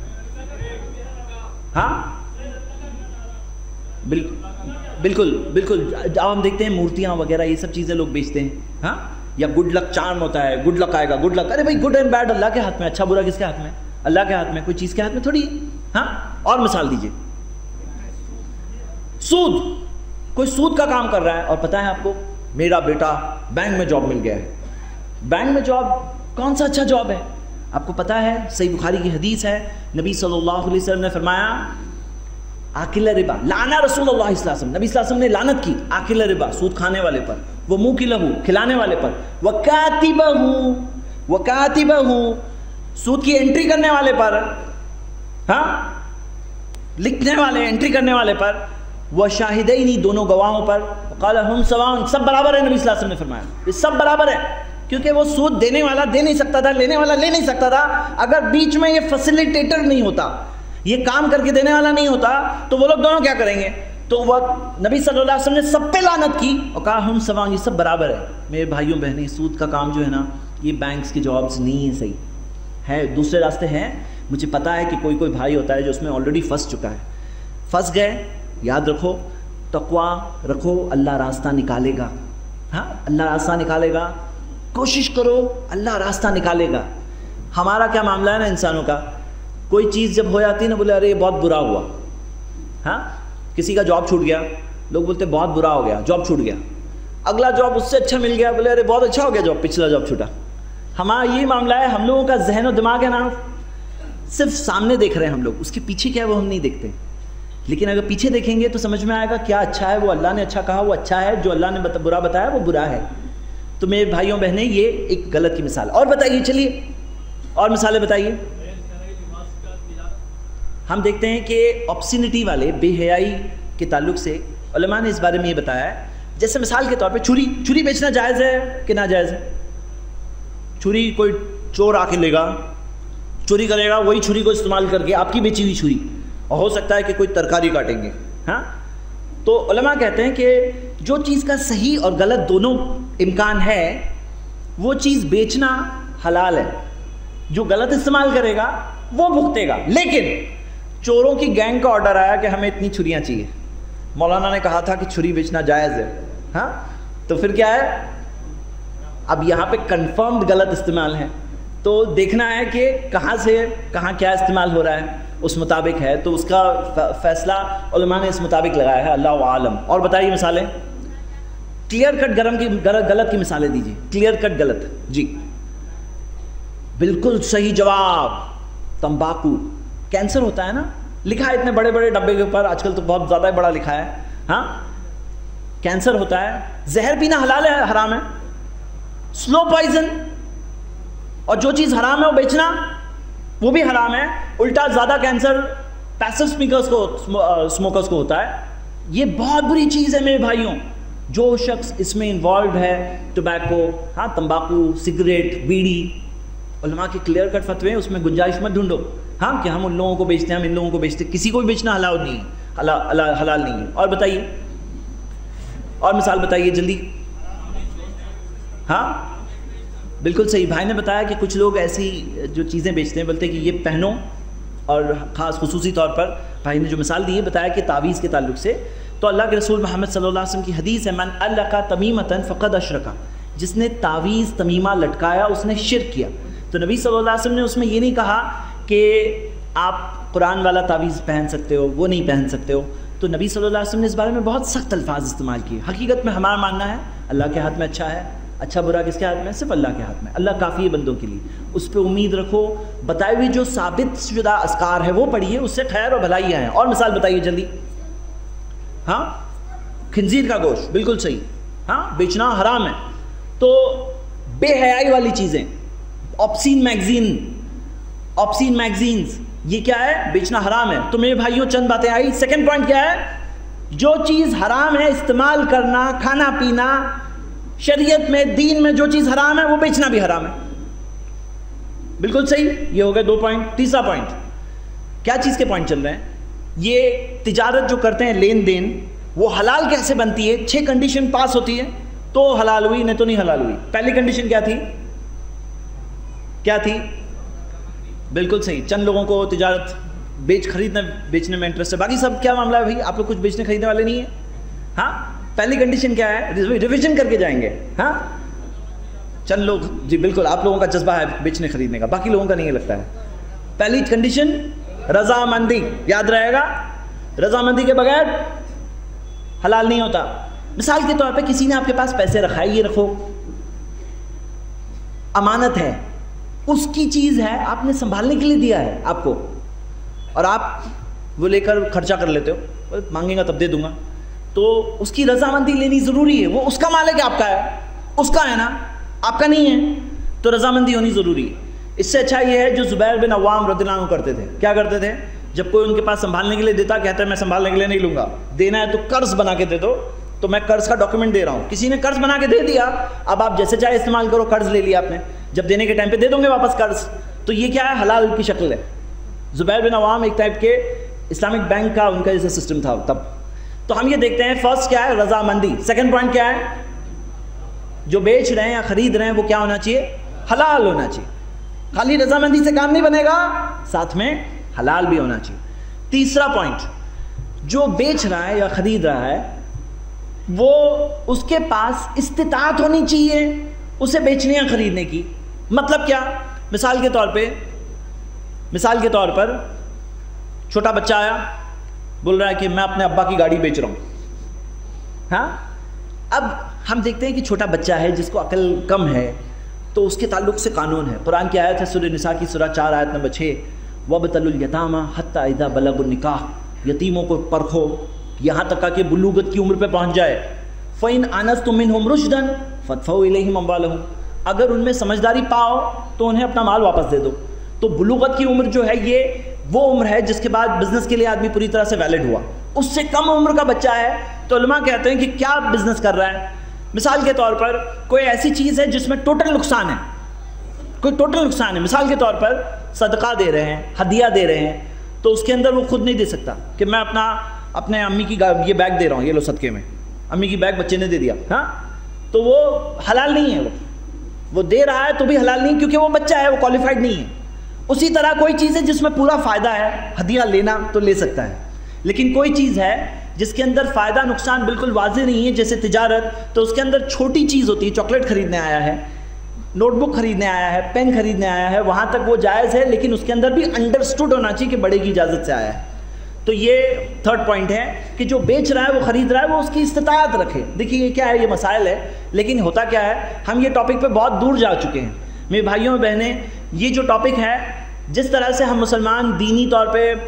ہاں بالکل بالکل. اب ہم دیکھتے ہیں مورتیاں وغیرہ یہ سب چیزیں لوگ بیچتے ہیں. ہاں, یا گڈ لک چارم ہوتا ہے, گڈ لک آئے گا, گڈ لک. ارے بھائی گڈ اینڈ بیڈ اللہ کے ہاتھ میں, اچھا برا کس کے ہاتھ میں؟ اللہ کے ہاتھ میں, کوئی چیز کے ہاتھ میں تھوڑی. ہاں, اور مثال دیجیے. سود, کوئی سود کا کام کر رہا ہے اور پتہ ہے آپ کو میرا بیٹا بینک میں جاب مل گیا ہے. بینک میں جاب کون سا اچھا جاب ہے؟ آپ کو پتہ ہے صحیح بخاری کی حدیث ہے, نبی صلی اللہ علیہ وسلم نے فرمایا آکل ربا لانا رسول اللہ صلی اللہ علیہ وسلم, نبی صلی اللہ علیہ وسلم نے لعنت کی آکل ربا, سود کھانے والے پر, وہ منہ کی لہو کھلانے والے پر, وکاتبہ, سود کی انٹری کرنے والے پر, ہاں لکھنے والے, انٹری کرنے والے پر, وہ شاہدینی, دونوں گواہوں پر, قال ہم سواء, سب برابر ہے. نبی صلی اللہ علیہ وسلم نے فرمایا یہ سب برابر ہے, کیونکہ وہ سود دینے والا دے نہیں سکتا تھا, لینے والا لے نہیں سکتا تھا. اگر بیچ میں یہ فیسیلیٹیٹر نہیں ہوتا, یہ کام کر کے دینے والا نہیں ہوتا, تو وہ لوگ دونوں کیا کریں گے؟ تو وہ نبی صلی اللہ علیہ وسلم نے سب پہ لعنت کی اور کہا ہم سواء, یہ سب برابر ہے. میرے بھائیوں بہنیں, سود کا کام جو ہے نا یہ بینکس کی جابس نہیں ہے, صحیح ہے, دوسرے راستے ہیں. مجھے پتا ہے کہ کوئی بھائی ہوتا ہے جو اس میں آلریڈی پھنس چکا ہے. پھنس گئے, یاد رکھو تقویٰ رکھو, اللہ راستہ نکالے گا. ہاں, اللہ راستہ نکالے گا, کوشش کرو, اللہ راستہ نکالے گا. ہمارا کیا معاملہ ہے نا انسانوں کا, کوئی چیز جب ہو جاتی ہے نا بولے ارے یہ بہت برا ہوا, ہاں کسی کا جاب چھوٹ گیا, لوگ بولتے بہت برا ہو گیا, جاب چھوٹ گیا. اگلا جاب اس سے اچھا مل گیا, بولے ارے بہت اچھا ہو گیا جاب, پچھلا جاب چھوٹا. ہمارا یہ معاملہ ہے, ہم لوگوں کا ذہن و دماغ ہے نا, صرف سامنے دیکھ رہے ہیں ہم لوگ, اس کے پیچھے کیا ہے وہ ہم نہیں دیکھتے. لیکن اگر پیچھے دیکھیں گے تو سمجھ میں آئے گا کیا اچھا ہے, وہ اللہ نے اچھا کہا وہ اچھا ہے, جو اللہ نے برا بتایا وہ برا ہے. تو میرے بھائیوں بہنیں یہ ایک غلط کی مثال. اور بتائیے, چلیے اور مثالیں بتائیے. ہم دیکھتے ہیں کہ آپسینٹی والے, بے حیائی کے تعلق سے علماء نے اس بارے میں یہ بتایا ہے. جیسے مثال کے طور پہ چھری بیچنا جائز ہے کہ ناجائز ہے؟ چھری کوئی چور آ کے لے گا, چوری کرے گا, وہی چھری کو استعمال کر کے آپ کی بیچی ہوئی چھری, اور ہو سکتا ہے کہ کوئی ترکاری کاٹیں گے. ہاں تو علماء کہتے ہیں کہ جو چیز کا صحیح اور غلط دونوں امکان ہے وہ چیز بیچنا حلال ہے. جو غلط استعمال کرے گا وہ بھگتے گا. لیکن چوروں کی گینگ کا آرڈر آیا کہ ہمیں اتنی چھریاں چاہیے, مولانا نے کہا تھا کہ چھری بیچنا جائز ہے. ہاں تو پھر کیا ہے, اب یہاں پہ کنفرمڈ غلط استعمال ہے, تو دیکھنا ہے کہ کہاں سے کہاں کیا استعمال ہو رہا ہے, اس مطابق ہے. تو اس کا فیصلہ علماء نے اس مطابق لگایا ہے, اللہ عالم. اور بتائیے مثالیں, کلیئر کٹ غلط کی مثالیں دیجیے. کلیئر کٹ غلط, جی بالکل صحیح جواب, تمباکو. کینسر ہوتا ہے نا, لکھا ہے اتنے بڑے بڑے ڈبے کے اوپر, آج کل تو بہت زیادہ بڑا لکھا ہے. ہاں کینسر ہوتا ہے. زہر پینا حلال ہے حرام ہے؟ Slow poison. اور جو چیز حرام ہے وہ بیچنا وہ بھی حرام ہے. الٹا زیادہ کینسر پیسو اسموکرز کو ہوتا ہے. یہ بہت بری چیز ہے میرے بھائیوں. جو شخص اس میں انوالوڈ ہے, ٹوبیکو, ہاں تمباکو, سگریٹ, بیڑی, علماء کے کلیئر کٹ فتوے ہیں, اس میں گنجائش مت ڈھونڈو ہاں کہ ہم ان لوگوں کو بیچتے ہیں, ہم ان لوگوں کو بیچتے ہیں. کسی کو بھی بیچنا حلال نہیں ہے, حلال نہیں ہے. اور بتائیے, اور مثال بتائیے جلدی. ہاں بالکل صحیح, بھائی نے بتایا کہ کچھ لوگ ایسی جو چیزیں بیچتے ہیں, بولتے ہیں کہ یہ پہنو, اور خاص خصوصی طور پر بھائی نے جو مثال دی ہے بتایا کہ تعویذ کے تعلق سے. تو اللہ کے رسول محمد صلی اللہ علیہ وسلم کی حدیث ہے, من علق تمیمۃ فقد اشرک, جس نے تعویذ تمیمہ لٹکایا اس نے شرک کیا. تو نبی صلی اللہ علیہ وسلم نے اس میں یہ نہیں کہا کہ آپ قرآن والا تعویذ پہن سکتے ہو, وہ نہیں پہن سکتے ہو. تو نبی صلی اللہ علیہ وسلم نے اس بارے میں بہت سخت الفاظ استعمال کیے. حقیقت میں ہمارا ماننا ہے اللہ کے ہاتھ میں اچھا ہے, اچھا برا کس کے ہاتھ میں؟ صرف اللہ کے ہاتھ میں. اللہ کافی ہے بندوں کے لیے, اس پہ امید رکھو. بتائے ہوئے جو ثابت شدہ اذکار ہے وہ پڑھیے, اس سے خیر اور بھلائی ہیں. اور مثال بتائیے جلدی. ہاں خنزیر کا گوشت, بالکل صحیح, ہاں بیچنا حرام ہے. تو بے حیائی والی چیزیں, آپسین میگزینز, یہ کیا ہے؟ بیچنا حرام ہے. تو میرے بھائیوں چند باتیں آئی. سیکنڈ پوائنٹ کیا ہے؟ جو چیز حرام ہے استعمال کرنا, کھانا پینا, شریعت میں دین میں جو چیز حرام ہے وہ بیچنا بھی حرام ہے. بالکل صحیح, یہ ہو گئے 2 پوائنٹ. تیسرا پوائنٹ, کیا چیز کے پوائنٹ چل رہے ہیں؟ یہ تجارت جو کرتے ہیں, لین دین, وہ حلال کیسے بنتی ہے؟ 6 کنڈیشن پاس ہوتی ہے تو حلال ہوئی, نہیں تو نہیں حلال ہوئی. پہلی کنڈیشن کیا تھی؟ کیا تھی؟ بالکل صحیح, چند لوگوں کو تجارت خریدنے بیچنے میں انٹرسٹ ہے, باقی سب کیا معاملہ ہے بھائی؟ آپ لوگ کچھ بیچنے خریدنے والے نہیں ہیں. ہاں پہلی کنڈیشن کیا ہے؟ ریویژن کر کے جائیں گے. ہاں چند لوگ, جی بالکل آپ لوگوں کا جذبہ ہے بیچنے خریدنے کا, باقی لوگوں کا نہیں لگتا ہے. پہلی کنڈیشن رضامندی, یاد رہے گا, رضامندی کے بغیر حلال نہیں ہوتا. مثال کے طور پہ کسی نے آپ کے پاس پیسے رکھا ہے, یہ رکھو, امانت ہے, اس کی چیز ہے, آپ نے سنبھالنے کے لیے دیا ہے آپ کو, اور آپ وہ لے کر خرچہ کر لیتے ہو, مانگیں گا تب دے دوں گا. تو اس کی رضامندی لینی ضروری ہے. وہ اس کا مال ہے کہ آپ کا ہے؟ اس کا ہے نا, آپ کا نہیں ہے, تو رضامندی ہونی ضروری ہے. اس سے اچھا یہ ہے جو زبیر بن عوام رضی اللہ عنہ کرتے تھے. کیا کرتے تھے؟ جب کوئی ان کے پاس سنبھالنے کے لیے دیتا, کہتا ہے میں سنبھالنے کے لیے نہیں لوں گا, دینا ہے تو قرض بنا کے دے دو, تو میں قرض کا ڈاکیومنٹ دے رہا ہوں. کسی نے قرض بنا کے دے دیا, اب آپ جیسے چاہے استعمال کرو, قرض لے لیا آپ نے, جب دینے کے ٹائم پہ دے دوں گے واپس قرض. تو یہ کیا ہے؟ حلال کی شکل ہے. زبیر بن عوام ایک ٹائپ کے اسلامک بینک کا ان کا جیسا سسٹم تھا تب. تو ہم یہ دیکھتے ہیں فرسٹ کیا ہے؟ رضامندی. سیکنڈ پوائنٹ کیا ہے؟ جو بیچ رہے ہیں یا خرید رہے ہیں وہ کیا ہونا چاہیے؟ حلال ہونا چاہیے. خالی رضامندی سے کام نہیں بنے گا, ساتھ میں حلال بھی ہونا چاہیے. تیسرا پوائنٹ, جو بیچ رہا ہے یا خرید رہا ہے وہ اس کے پاس استطاعت ہونی چاہیے اسے بیچنے یا خریدنے کی. مطلب کیا؟ مثال کے طور پر چھوٹا بچہ آیا, بول رہا ہے کہ میں اپنے ابا کی گاڑی بیچ رہا ہوں. ہاں اب ہم دیکھتے ہیں کہ چھوٹا بچہ ہے جس کو عقل کم ہے, تو اس کے تعلق سے قانون ہے. قرآن کی آیت ہے سورہ نساء کی سورہ 4 آیت نمبر 6, وَابْتَلُوا الْيَتَامَى حَتَّى إِذَا بَلَغُوا النِّكَاحَ, یتیموں کو پرکھو یہاں تک کہ بلوغت کی عمر پہ پہنچ جائے. فَإِنْ آنَسْتُم مِّنْهُمْ رُشْدًا فَادْفَعُوا إِلَيْهِمْ أَمْوَالَهُمْ, اگر ان میں سمجھداری پاؤ تو انہیں اپنا مال واپس دے دو. تو بلوغت کی عمر جو ہے یہ وہ عمر ہے جس کے بعد بزنس کے لیے آدمی پوری طرح سے ویلڈ ہوا. اس سے کم عمر کا بچہ ہے تو علماء کہتے ہیں کہ کیا بزنس کر رہا ہے. مثال کے طور پر کوئی ایسی چیز ہے جس میں ٹوٹل نقصان ہے, کوئی ٹوٹل نقصان ہے. مثال کے طور پر صدقہ دے رہے ہیں, ہدیہ دے رہے ہیں, تو اس کے اندر وہ خود نہیں دے سکتا کہ میں اپنے امی کی یہ بیگ دے رہا ہوں, یہ لو صدقے میں, امی کی بیگ بچے نے دے دیا. ہاں تو وہ حلال نہیں ہے, وہ دے رہا ہے تو بھی حلال نہیں کیونکہ وہ بچہ ہے, وہ کوالیفائڈ نہیں ہے. اسی طرح کوئی چیز ہے جس میں پورا فائدہ ہے, ہدیہ لینا تو لے سکتا ہے. لیکن کوئی چیز ہے جس کے اندر فائدہ نقصان بالکل واضح نہیں ہے, جیسے تجارت, تو اس کے اندر چھوٹی چیز ہوتی ہے, چاکلیٹ خریدنے آیا ہے, نوٹ بک خریدنے آیا ہے, پین خریدنے آیا ہے, وہاں تک وہ جائز ہے, لیکن اس کے اندر بھی انڈرسٹوڈ ہونا چاہیے کہ بڑے کی اجازت سے آیا ہے. تو یہ تھرڈ پوائنٹ ہے کہ جو بیچ رہا ہے وہ خرید رہا ہے وہ اس کی استطاعت رکھے. دیکھیے یہ کیا ہے, یہ مسائل ہے, لیکن ہوتا کیا ہے ہم یہ ٹاپک پہ بہت دور جا چکے ہیں. میرے بھائیوں اور بہنیں, یہ جو ٹاپک ہے, جس طرح سے ہم مسلمان دینی طور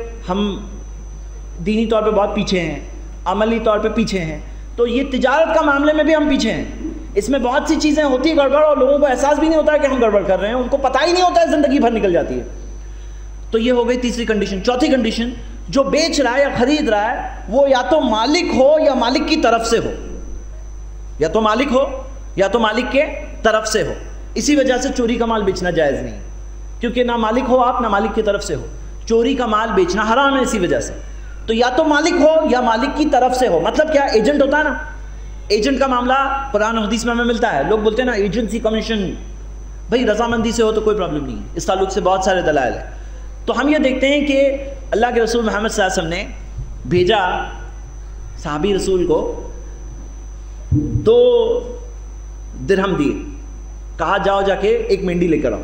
پہ بہت پیچھے ہیں, عملی طور پہ پیچھے ہیں, تو یہ تجارت کا معاملے میں بھی ہم پیچھے ہیں. اس میں بہت سی چیزیں ہوتی ہیں گڑبڑ, اور لوگوں کو احساس بھی نہیں ہوتا ہے کہ ہم گڑبڑ کر رہے ہیں, ان کو پتہ ہی نہیں ہوتا ہے, زندگی بھر نکل جاتی ہے. تو یہ ہو گئی تیسری کنڈیشن. چوتھی کنڈیشن, جو بیچ رہا ہے یا خرید رہا ہے وہ یا تو مالک ہو یا مالک کی طرف سے ہو, یا تو مالک ہو یا تو مالک کے طرف سے ہو. اسی وجہ سے چوری کا مال بیچنا جائز نہیں, کیونکہ نہ مالک ہو آپ نہ مالک کی طرف سے ہو. چوری کا مال بیچنا حرام ہے اسی وجہ سے. تو یا تو مالک ہو یا مالک کی طرف سے ہو. مطلب کیا, ایجنٹ ہوتا ہے نا, ایجنٹ کا معاملہ قرآن و حدیث میں ہمیں ملتا ہے. لوگ بولتے ہیں نا ایجنسی کمیشن, بھائی رضامندی سے ہو تو کوئی پرابلم نہیں ہے, اس تعلق سے بہت سارے دلائل ہیں. تو ہم یہ دیکھتے ہیں کہ اللہ کے رسول محمد صلی اللہ علیہ وسلم نے بھیجا صحابی رسول کو 2 درہم دیے, کہا جاؤ جا کے ایک مینڈی لے کر آؤ.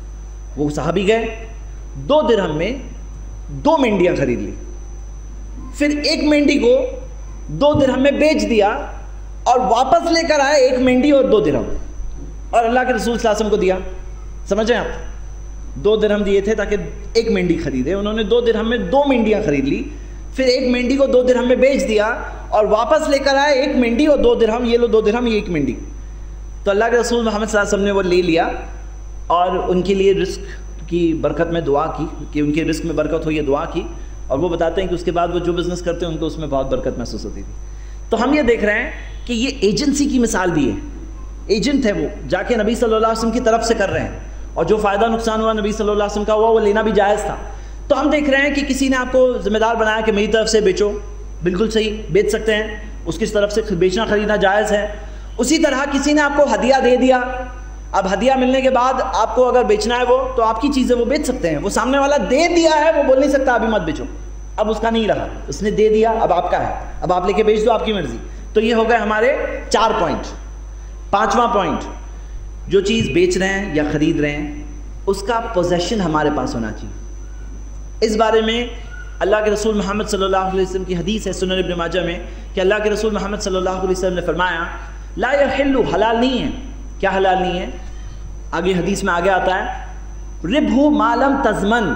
وہ صحابی گئے, 2 درہم میں 2 مینڈیاں خرید لی, پھر ایک مینڈی کو 2 درہم میں بیچ دیا اور واپس لے کر آئے 1 مینڈی اور 2 درہم, اور اللہ کے رسول صلی اللہ علیہ وسلم کو دیا. سمجھیں آپ, 2 درہم دیے تھے تاکہ 1 مینڈی خریدے, انہوں نے 2 درہم میں 2 مینڈیاں خرید لی, پھر 1 مینڈی کو 2 درہم میں بیچ دیا اور واپس لے کر آئے 1 مینڈی اور 2 درہم, یہ لو 2 درہم, یہ 1 مینڈی. تو اللہ کے رسول محمد صلی اللہ علیہ وسلم نے وہ لے لیا اور ان کے لیے رزق کی برکت میں دعا کی کہ ان کے رزق میں برکت ہو, یہ دعا کی. اور وہ بتاتے ہیں کہ اس کے بعد وہ جو بزنس کرتے ہیں ان کو اس میں بہت برکت محسوس ہوتی تھی. تو ہم یہ دیکھ رہے ہیں کہ یہ ایجنسی کی مثال بھی ہے. ایجنٹ ہے, وہ جا کے نبی صلی اللہ علیہ وسلم کی طرف سے کر رہے ہیں, اور جو فائدہ نقصان ہوا نبی صلی اللہ علیہ وسلم کا ہوا وہ لینا بھی جائز تھا. تو ہم دیکھ رہے ہیں کہ کسی نے آپ کو ذمہ دار بنایا کہ میری طرف سے بیچو, بالکل صحیح, بیچ سکتے ہیں, اس کی طرف سے بیچنا خریدنا جائز ہے. اسی طرح کسی نے آپ کو ہدیہ دے دیا, اب ہدیہ ملنے کے بعد آپ کو اگر بیچنا ہے وہ, تو آپ کی چیزیں وہ بیچ سکتے ہیں. وہ سامنے والا دے دیا ہے, وہ بول نہیں سکتا ابھی مت بیچو, اب اس کا نہیں رہا, اس نے دے دیا, اب آپ کا ہے, اب آپ لے کے بیچ دو, آپ کی مرضی. تو یہ ہو گئے ہمارے 4 پوائنٹ. 5واں پوائنٹ, جو چیز بیچ رہے ہیں یا خرید رہے ہیں اس کا پوزیشن ہمارے پاس ہونا چاہیے. اس بارے میں اللہ کے رسول محمد صلی اللہ علیہ وسلم کی حدیث ہے سنن ابن ماجہ میں کہ اللہ کے رسول محمد صلی اللہ علیہ وسلم نے فرمایا, لا یحل, حلال نہیں ہے. کیا حلال نہیں ہے؟ آگے حدیث میں آگے آتا ہے, ربح ما لم تضمن,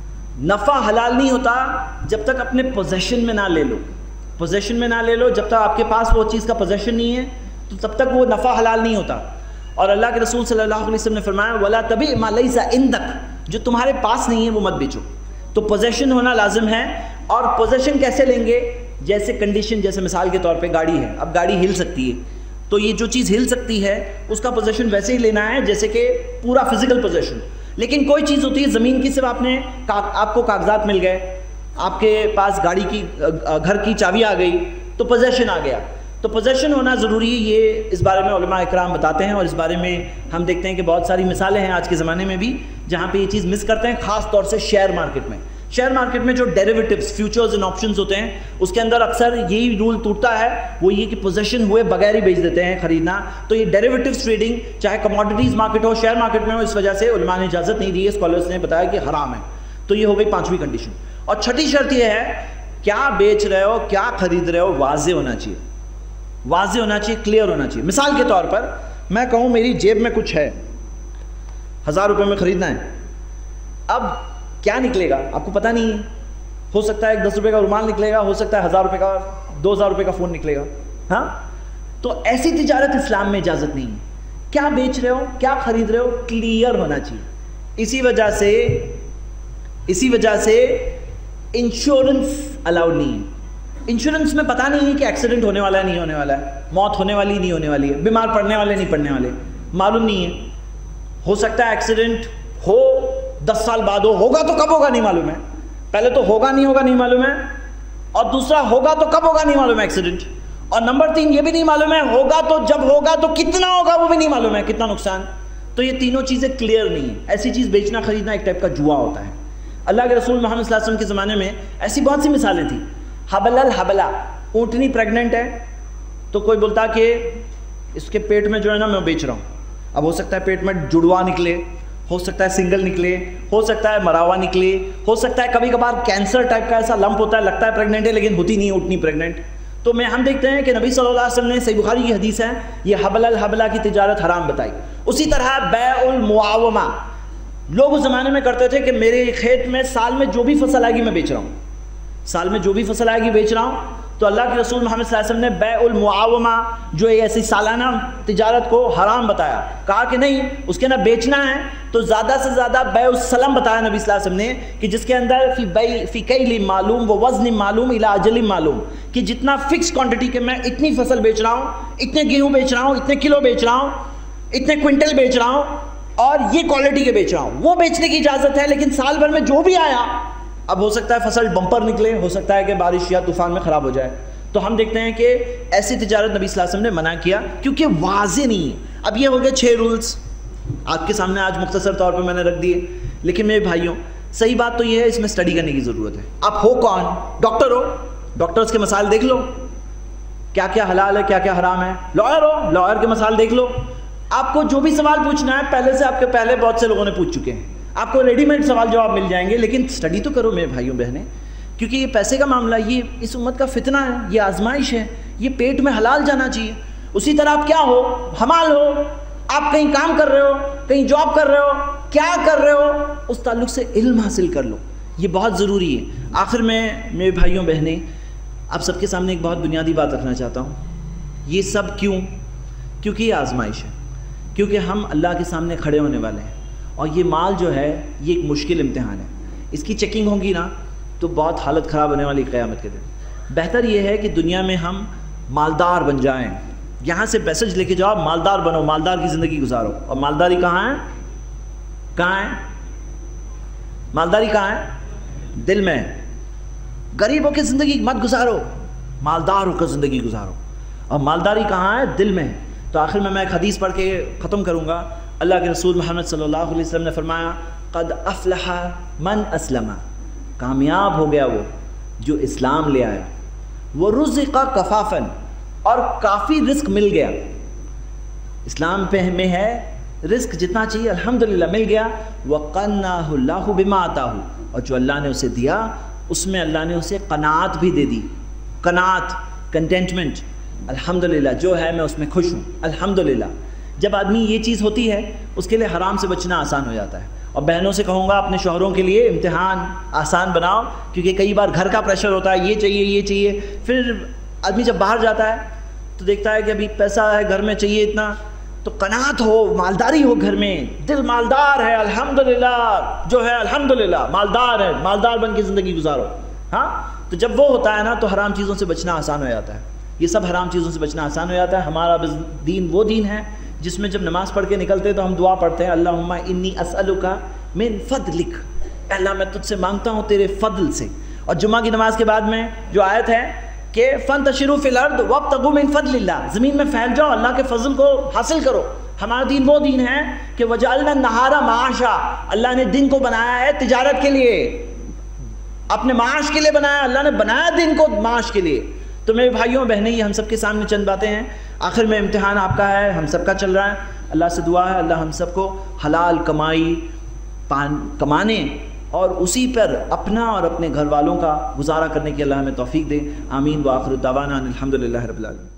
نفع حلال نہیں ہوتا جب تک اپنے پوزیشن میں نہ لے لو. پوزیشن میں نہ لے لو, جب تک آپ کے پاس وہ چیز کا پوزیشن نہیں ہے تو تب تک وہ نفع حلال نہیں ہوتا. اور اللہ کے رسول صلی اللہ علیہ وسلم نے فرمایا, ولا تبع ما لیس عندک, جو تمہارے پاس نہیں ہے وہ مت بیچو. تو پوزیشن ہونا لازم ہے. اور پوزیشن کیسے لیں گے؟ جیسے کنڈیشن, جیسے مثال کے طور پہ گاڑی ہے, اب گاڑی ہل سکتی ہے, تو یہ جو چیز ہل سکتی ہے اس کا پوزیشن ویسے ہی لینا ہے جیسے کہ پورا فزیکل پوزیشن. لیکن کوئی چیز ہوتی ہے زمین کی, صرف آپ کو کاغذات مل گئے, آپ کے پاس گاڑی کی گھر کی چابی آ گئی, تو پوزیشن آ گیا. تو پوزیشن ہونا ضروری ہے, یہ اس بارے میں علماء اکرام بتاتے ہیں. اور اس بارے میں ہم دیکھتے ہیں کہ بہت ساری مثالیں ہیں آج کے زمانے میں بھی جہاں پہ یہ چیز مس کرتے ہیں, خاص طور سے شیئر مارکیٹ میں. شیئر مارکیٹ میں جو ڈیریویٹیوز, فیوچرز اینڈ آپشنز ہوتے ہیں, اس کے اندر اکثر یہی رول ٹوٹتا ہے, وہ یہ کہ پوزیشن ہوئے بغیر ہی بیچ دیتے ہیں خریدنا. تو یہ ڈیریویٹیوز ٹریڈنگ, چاہے کموڈیٹیز مارکیٹ ہو, شیئر مارکیٹ میں ہو, اس وجہ سے علماء نے اجازت نہیں دی ہے, اسکالرس نے بتایا کہ حرام ہے. تو یہ ہو گئی 5ویں کنڈیشن. اور 6ٹھی شرط یہ ہے کیا بیچ رہے ہو، کیا خرید رہے ہو، واضح ہونا چاہیے، واضح ہونا چاہیے، کلیئر ہونا چاہیے۔ مثال کے طور پر میں کہوں میری جیب میں کچھ ہے، 1000 روپے میں خریدنا ہے، اب کیا نکلے گا آپ کو پتہ نہیں ہے، ہو سکتا ہے 10 روپے کا رومال نکلے گا، ہو سکتا ہے 1000 روپے کا 2000 روپے کا فون نکلے گا، ہاں؟ تو ایسی تجارت اسلام میں اجازت نہیں ہے۔ کیا بیچ رہے ہو، کیا خرید رہے ہو، کلیئر ہونا چاہیے۔ اسی وجہ سے انشورنس الاؤڈ نہیں ہے۔ انشورنس میں پتہ نہیں ہے کہ ایکسیڈنٹ ہونے والا ہے نہیں ہونے والا ہے، موت ہونے والی نہیں ہونے والی ہے، بیمار پڑنے والے نہیں پڑنے والے، معلوم نہیں ہے۔ ہو سکتا ہے ایکسیڈنٹ ہو 10 سال بعد ہوگا تو کب ہوگا نہیں معلوم ہے، پہلے تو ہوگا نہیں معلوم ہے، اور دوسرا ہوگا تو کب ہوگا نہیں معلوم ہے ایکسیڈنٹ، اور نمبر 3 یہ بھی نہیں معلوم ہے ہوگا تو جب ہوگا تو کتنا ہوگا وہ بھی نہیں معلوم ہے، کتنا نقصان۔ تو یہ تینوں چیزیں کلیئر نہیں ہیں۔ ایسی چیز بیچنا خریدنا ایک ٹائپ کا جوا ہوتا ہے۔ اللہ کے رسول محمد صلی اللہ علیہ وسلم کے زمانے میں ایسی بہت سی مثالیں تھیں۔ حبل الحبلہ، اونٹنی پریگننٹ ہے تو کوئی بولتا کہ اس کے پیٹ میں جو ہے نا میں بیچ رہا ہوں، اب ہو سکتا ہے پیٹ میں جڑوا نکلے، ہو سکتا ہے سنگل نکلے، ہو سکتا ہے مراوا نکلے، ہو سکتا ہے کبھی کبھار کینسر ٹائپ کا ایسا لمپ ہوتا ہے، لگتا ہے پریگننٹ ہے لیکن ہوتی نہیں اونٹنی پریگننٹ۔ تو ہم دیکھتے ہیں کہ نبی صلی اللہ علیہ وسلم نے، صحیح بخاری کی حدیث ہے، یہ حبل الحبلہ کی تجارت حرام بتائی۔ اسی طرح بیع المعاومہ، لوگ اس زمانے میں کرتے تھے کہ میرے کھیت میں سال میں جو بھی فصل آئے گی میں بیچ رہا ہوں، سال میں جو بھی فصل آئے گی بیچ رہا ہوں۔ تو اللہ کے رسول محمد صلی اللہ علیہ وسلم نے بیع المعاومہ جو ایسی سالانہ تجارت کو حرام بتایا، کہا کہ نہیں اس کے نہ بیچنا ہے تو زیادہ سے زیادہ بیع السلم بتایا نبی صلی اللہ علیہ وسلم نے، کہ جس کے اندر فی کیل معلوم و وزن معلوم الی اجل معلوم، کہ جتنا فکس کوانٹٹی کے میں اتنی فصل بیچ رہا ہوں، اتنے گیہوں بیچ رہا ہوں، اتنے کلو بیچ رہا ہوں، اتنے کوئنٹل بیچ رہا ہوں، اور یہ کوالٹی کے بیچ رہا ہوں، وہ بیچنے کی اجازت ہے۔ لیکن سال بھر میں جو بھی آیا، اب ہو سکتا ہے فصل بمپر نکلے، ہو سکتا ہے کہ بارش یا طوفان میں خراب ہو جائے، تو ہم دیکھتے ہیں کہ ایسی تجارت نبی صلی اللہ علیہ وسلم نے منع کیا کیونکہ واضح نہیں ہے۔ اب یہ ہو گئے 6 رولز آپ کے سامنے آج مختصر طور پہ میں نے رکھ دیے، لیکن میرے بھائیوں صحیح بات تو یہ ہے اس میں سٹڈی کرنے کی ضرورت ہے۔ آپ ہو کون؟ ڈاکٹر ہو، ڈاکٹرز کے مسائل دیکھ لو، کیا کیا حلال ہے کیا کیا حرام ہے۔ لائر ہو، لائر کے مسائل دیکھ لو۔ آپ کو جو بھی سوال پوچھنا ہے پہلے سے آپ کے پہلے بہت سے لوگوں نے پوچھ چکے ہیں، آپ کو ریڈی میڈ سوال جواب مل جائیں گے، لیکن سٹڈی تو کرو میرے بھائیوں بہنیں، کیونکہ یہ پیسے کا معاملہ، یہ اس امت کا فتنہ ہے، یہ آزمائش ہے، یہ پیٹ میں حلال جانا چاہیے۔ اسی طرح آپ کیا ہو، حمال ہو، آپ کہیں کام کر رہے ہو، کہیں جاب کر رہے ہو، کیا کر رہے ہو، اس تعلق سے علم حاصل کر لو، یہ بہت ضروری ہے۔ آخر میں میرے بھائیوں بہنیں آپ سب کے سامنے ایک بہت بنیادی بات رکھنا چاہتا ہوں، یہ سب کیوں؟ کیونکہ یہ آزمائش ہے، کیونکہ ہم اللہ کے سامنے کھڑے ہونے والے ہیں، اور یہ مال جو ہے یہ ایک مشکل امتحان ہے، اس کی چیکنگ ہوگی نا تو بہت حالت خراب ہونے والی قیامت کے دن۔ بہتر یہ ہے کہ دنیا میں ہم مالدار بن جائیں، یہاں سے میسج لے کے جاؤ مالدار بنو، مالدار کی زندگی گزارو۔ اور مالداری کہاں ہے؟ کہاں ہے مالداری؟ کہاں ہے؟ دل میں۔ غریب ہو کے زندگی مت گزارو، مالدار ہو کر زندگی گزارو۔ اور مالداری کہاں ہے؟ دل میں۔ تو آخر میں ایک حدیث پڑھ کے ختم کروں گا۔ اللہ کے رسول محمد صلی اللہ علیہ وسلم نے فرمایا، قد افلح من اسلم، کامیاب ہو گیا وہ جو اسلام لے آیا، وہ رزق کفافن، اور کافی رزق مل گیا۔ اسلام پہ میں ہے رزق جتنا چاہیے الحمدللہ مل گیا، وقناہ اللہ بما آتاہ، اور جو اللہ نے اسے دیا اس میں اللہ نے اسے قناعت بھی دے دی، قناعت، کنٹینٹمنٹ، الحمدللہ جو ہے میں اس میں خوش ہوں الحمدللہ۔ جب آدمی یہ چیز ہوتی ہے اس کے لیے حرام سے بچنا آسان ہو جاتا ہے۔ اور بہنوں سے کہوں گا اپنے شوہروں کے لیے امتحان آسان بناؤ، کیونکہ کئی بار گھر کا پریشر ہوتا ہے، یہ چاہیے یہ چاہیے، پھر آدمی جب باہر جاتا ہے تو دیکھتا ہے کہ ابھی پیسہ ہے گھر میں چاہیے اتنا، تو قناعت ہو، مالداری ہو گھر میں، دل مالدار ہے الحمدللہ، جو ہے الحمدللہ مالدار ہے، مالدار بن کے زندگی گزارو۔ ہاں تو جب وہ ہوتا ہے نا تو حرام چیزوں سے بچنا آسان ہو جاتا ہے، یہ سب حرام چیزوں سے بچنا آسان ہو جاتا ہے۔ ہمارا دین وہ دین ہے جس میں جب نماز پڑھ کے نکلتے تو ہم دعا پڑھتے ہیں، اللہم انی اسألک من فضلک، اللہ میں تجھ سے مانگتا ہوں تیرے فضل سے۔ اور جمعہ کی نماز کے بعد میں جو آیت ہے کہ فانتشروا فی الارض وابتغوا من فضل اللہ، زمین میں پھیل جاؤ، اللہ کے فضل کو حاصل کرو۔ ہمارا دین وہ دین ہے کہ وجعلنا النہار معاشا، اللہ نے دن کو بنایا ہے تجارت کے لیے، اپنے معاش کے لیے بنایا، اللہ نے بنایا دن کو معاش کے لیے۔ تو میرے بھائیوں بہنیں یہ ہم سب کے سامنے چند باتیں ہیں، آخر میں امتحان آپ کا ہے، ہم سب کا چل رہا ہے۔ اللہ سے دعا ہے اللہ ہم سب کو حلال کمائی کمانے اور اسی پر اپنا اور اپنے گھر والوں کا گزارا کرنے کی اللہ ہمیں توفیق دے. آمین. وآخر دعوانا الحمدللہ رب العالمین.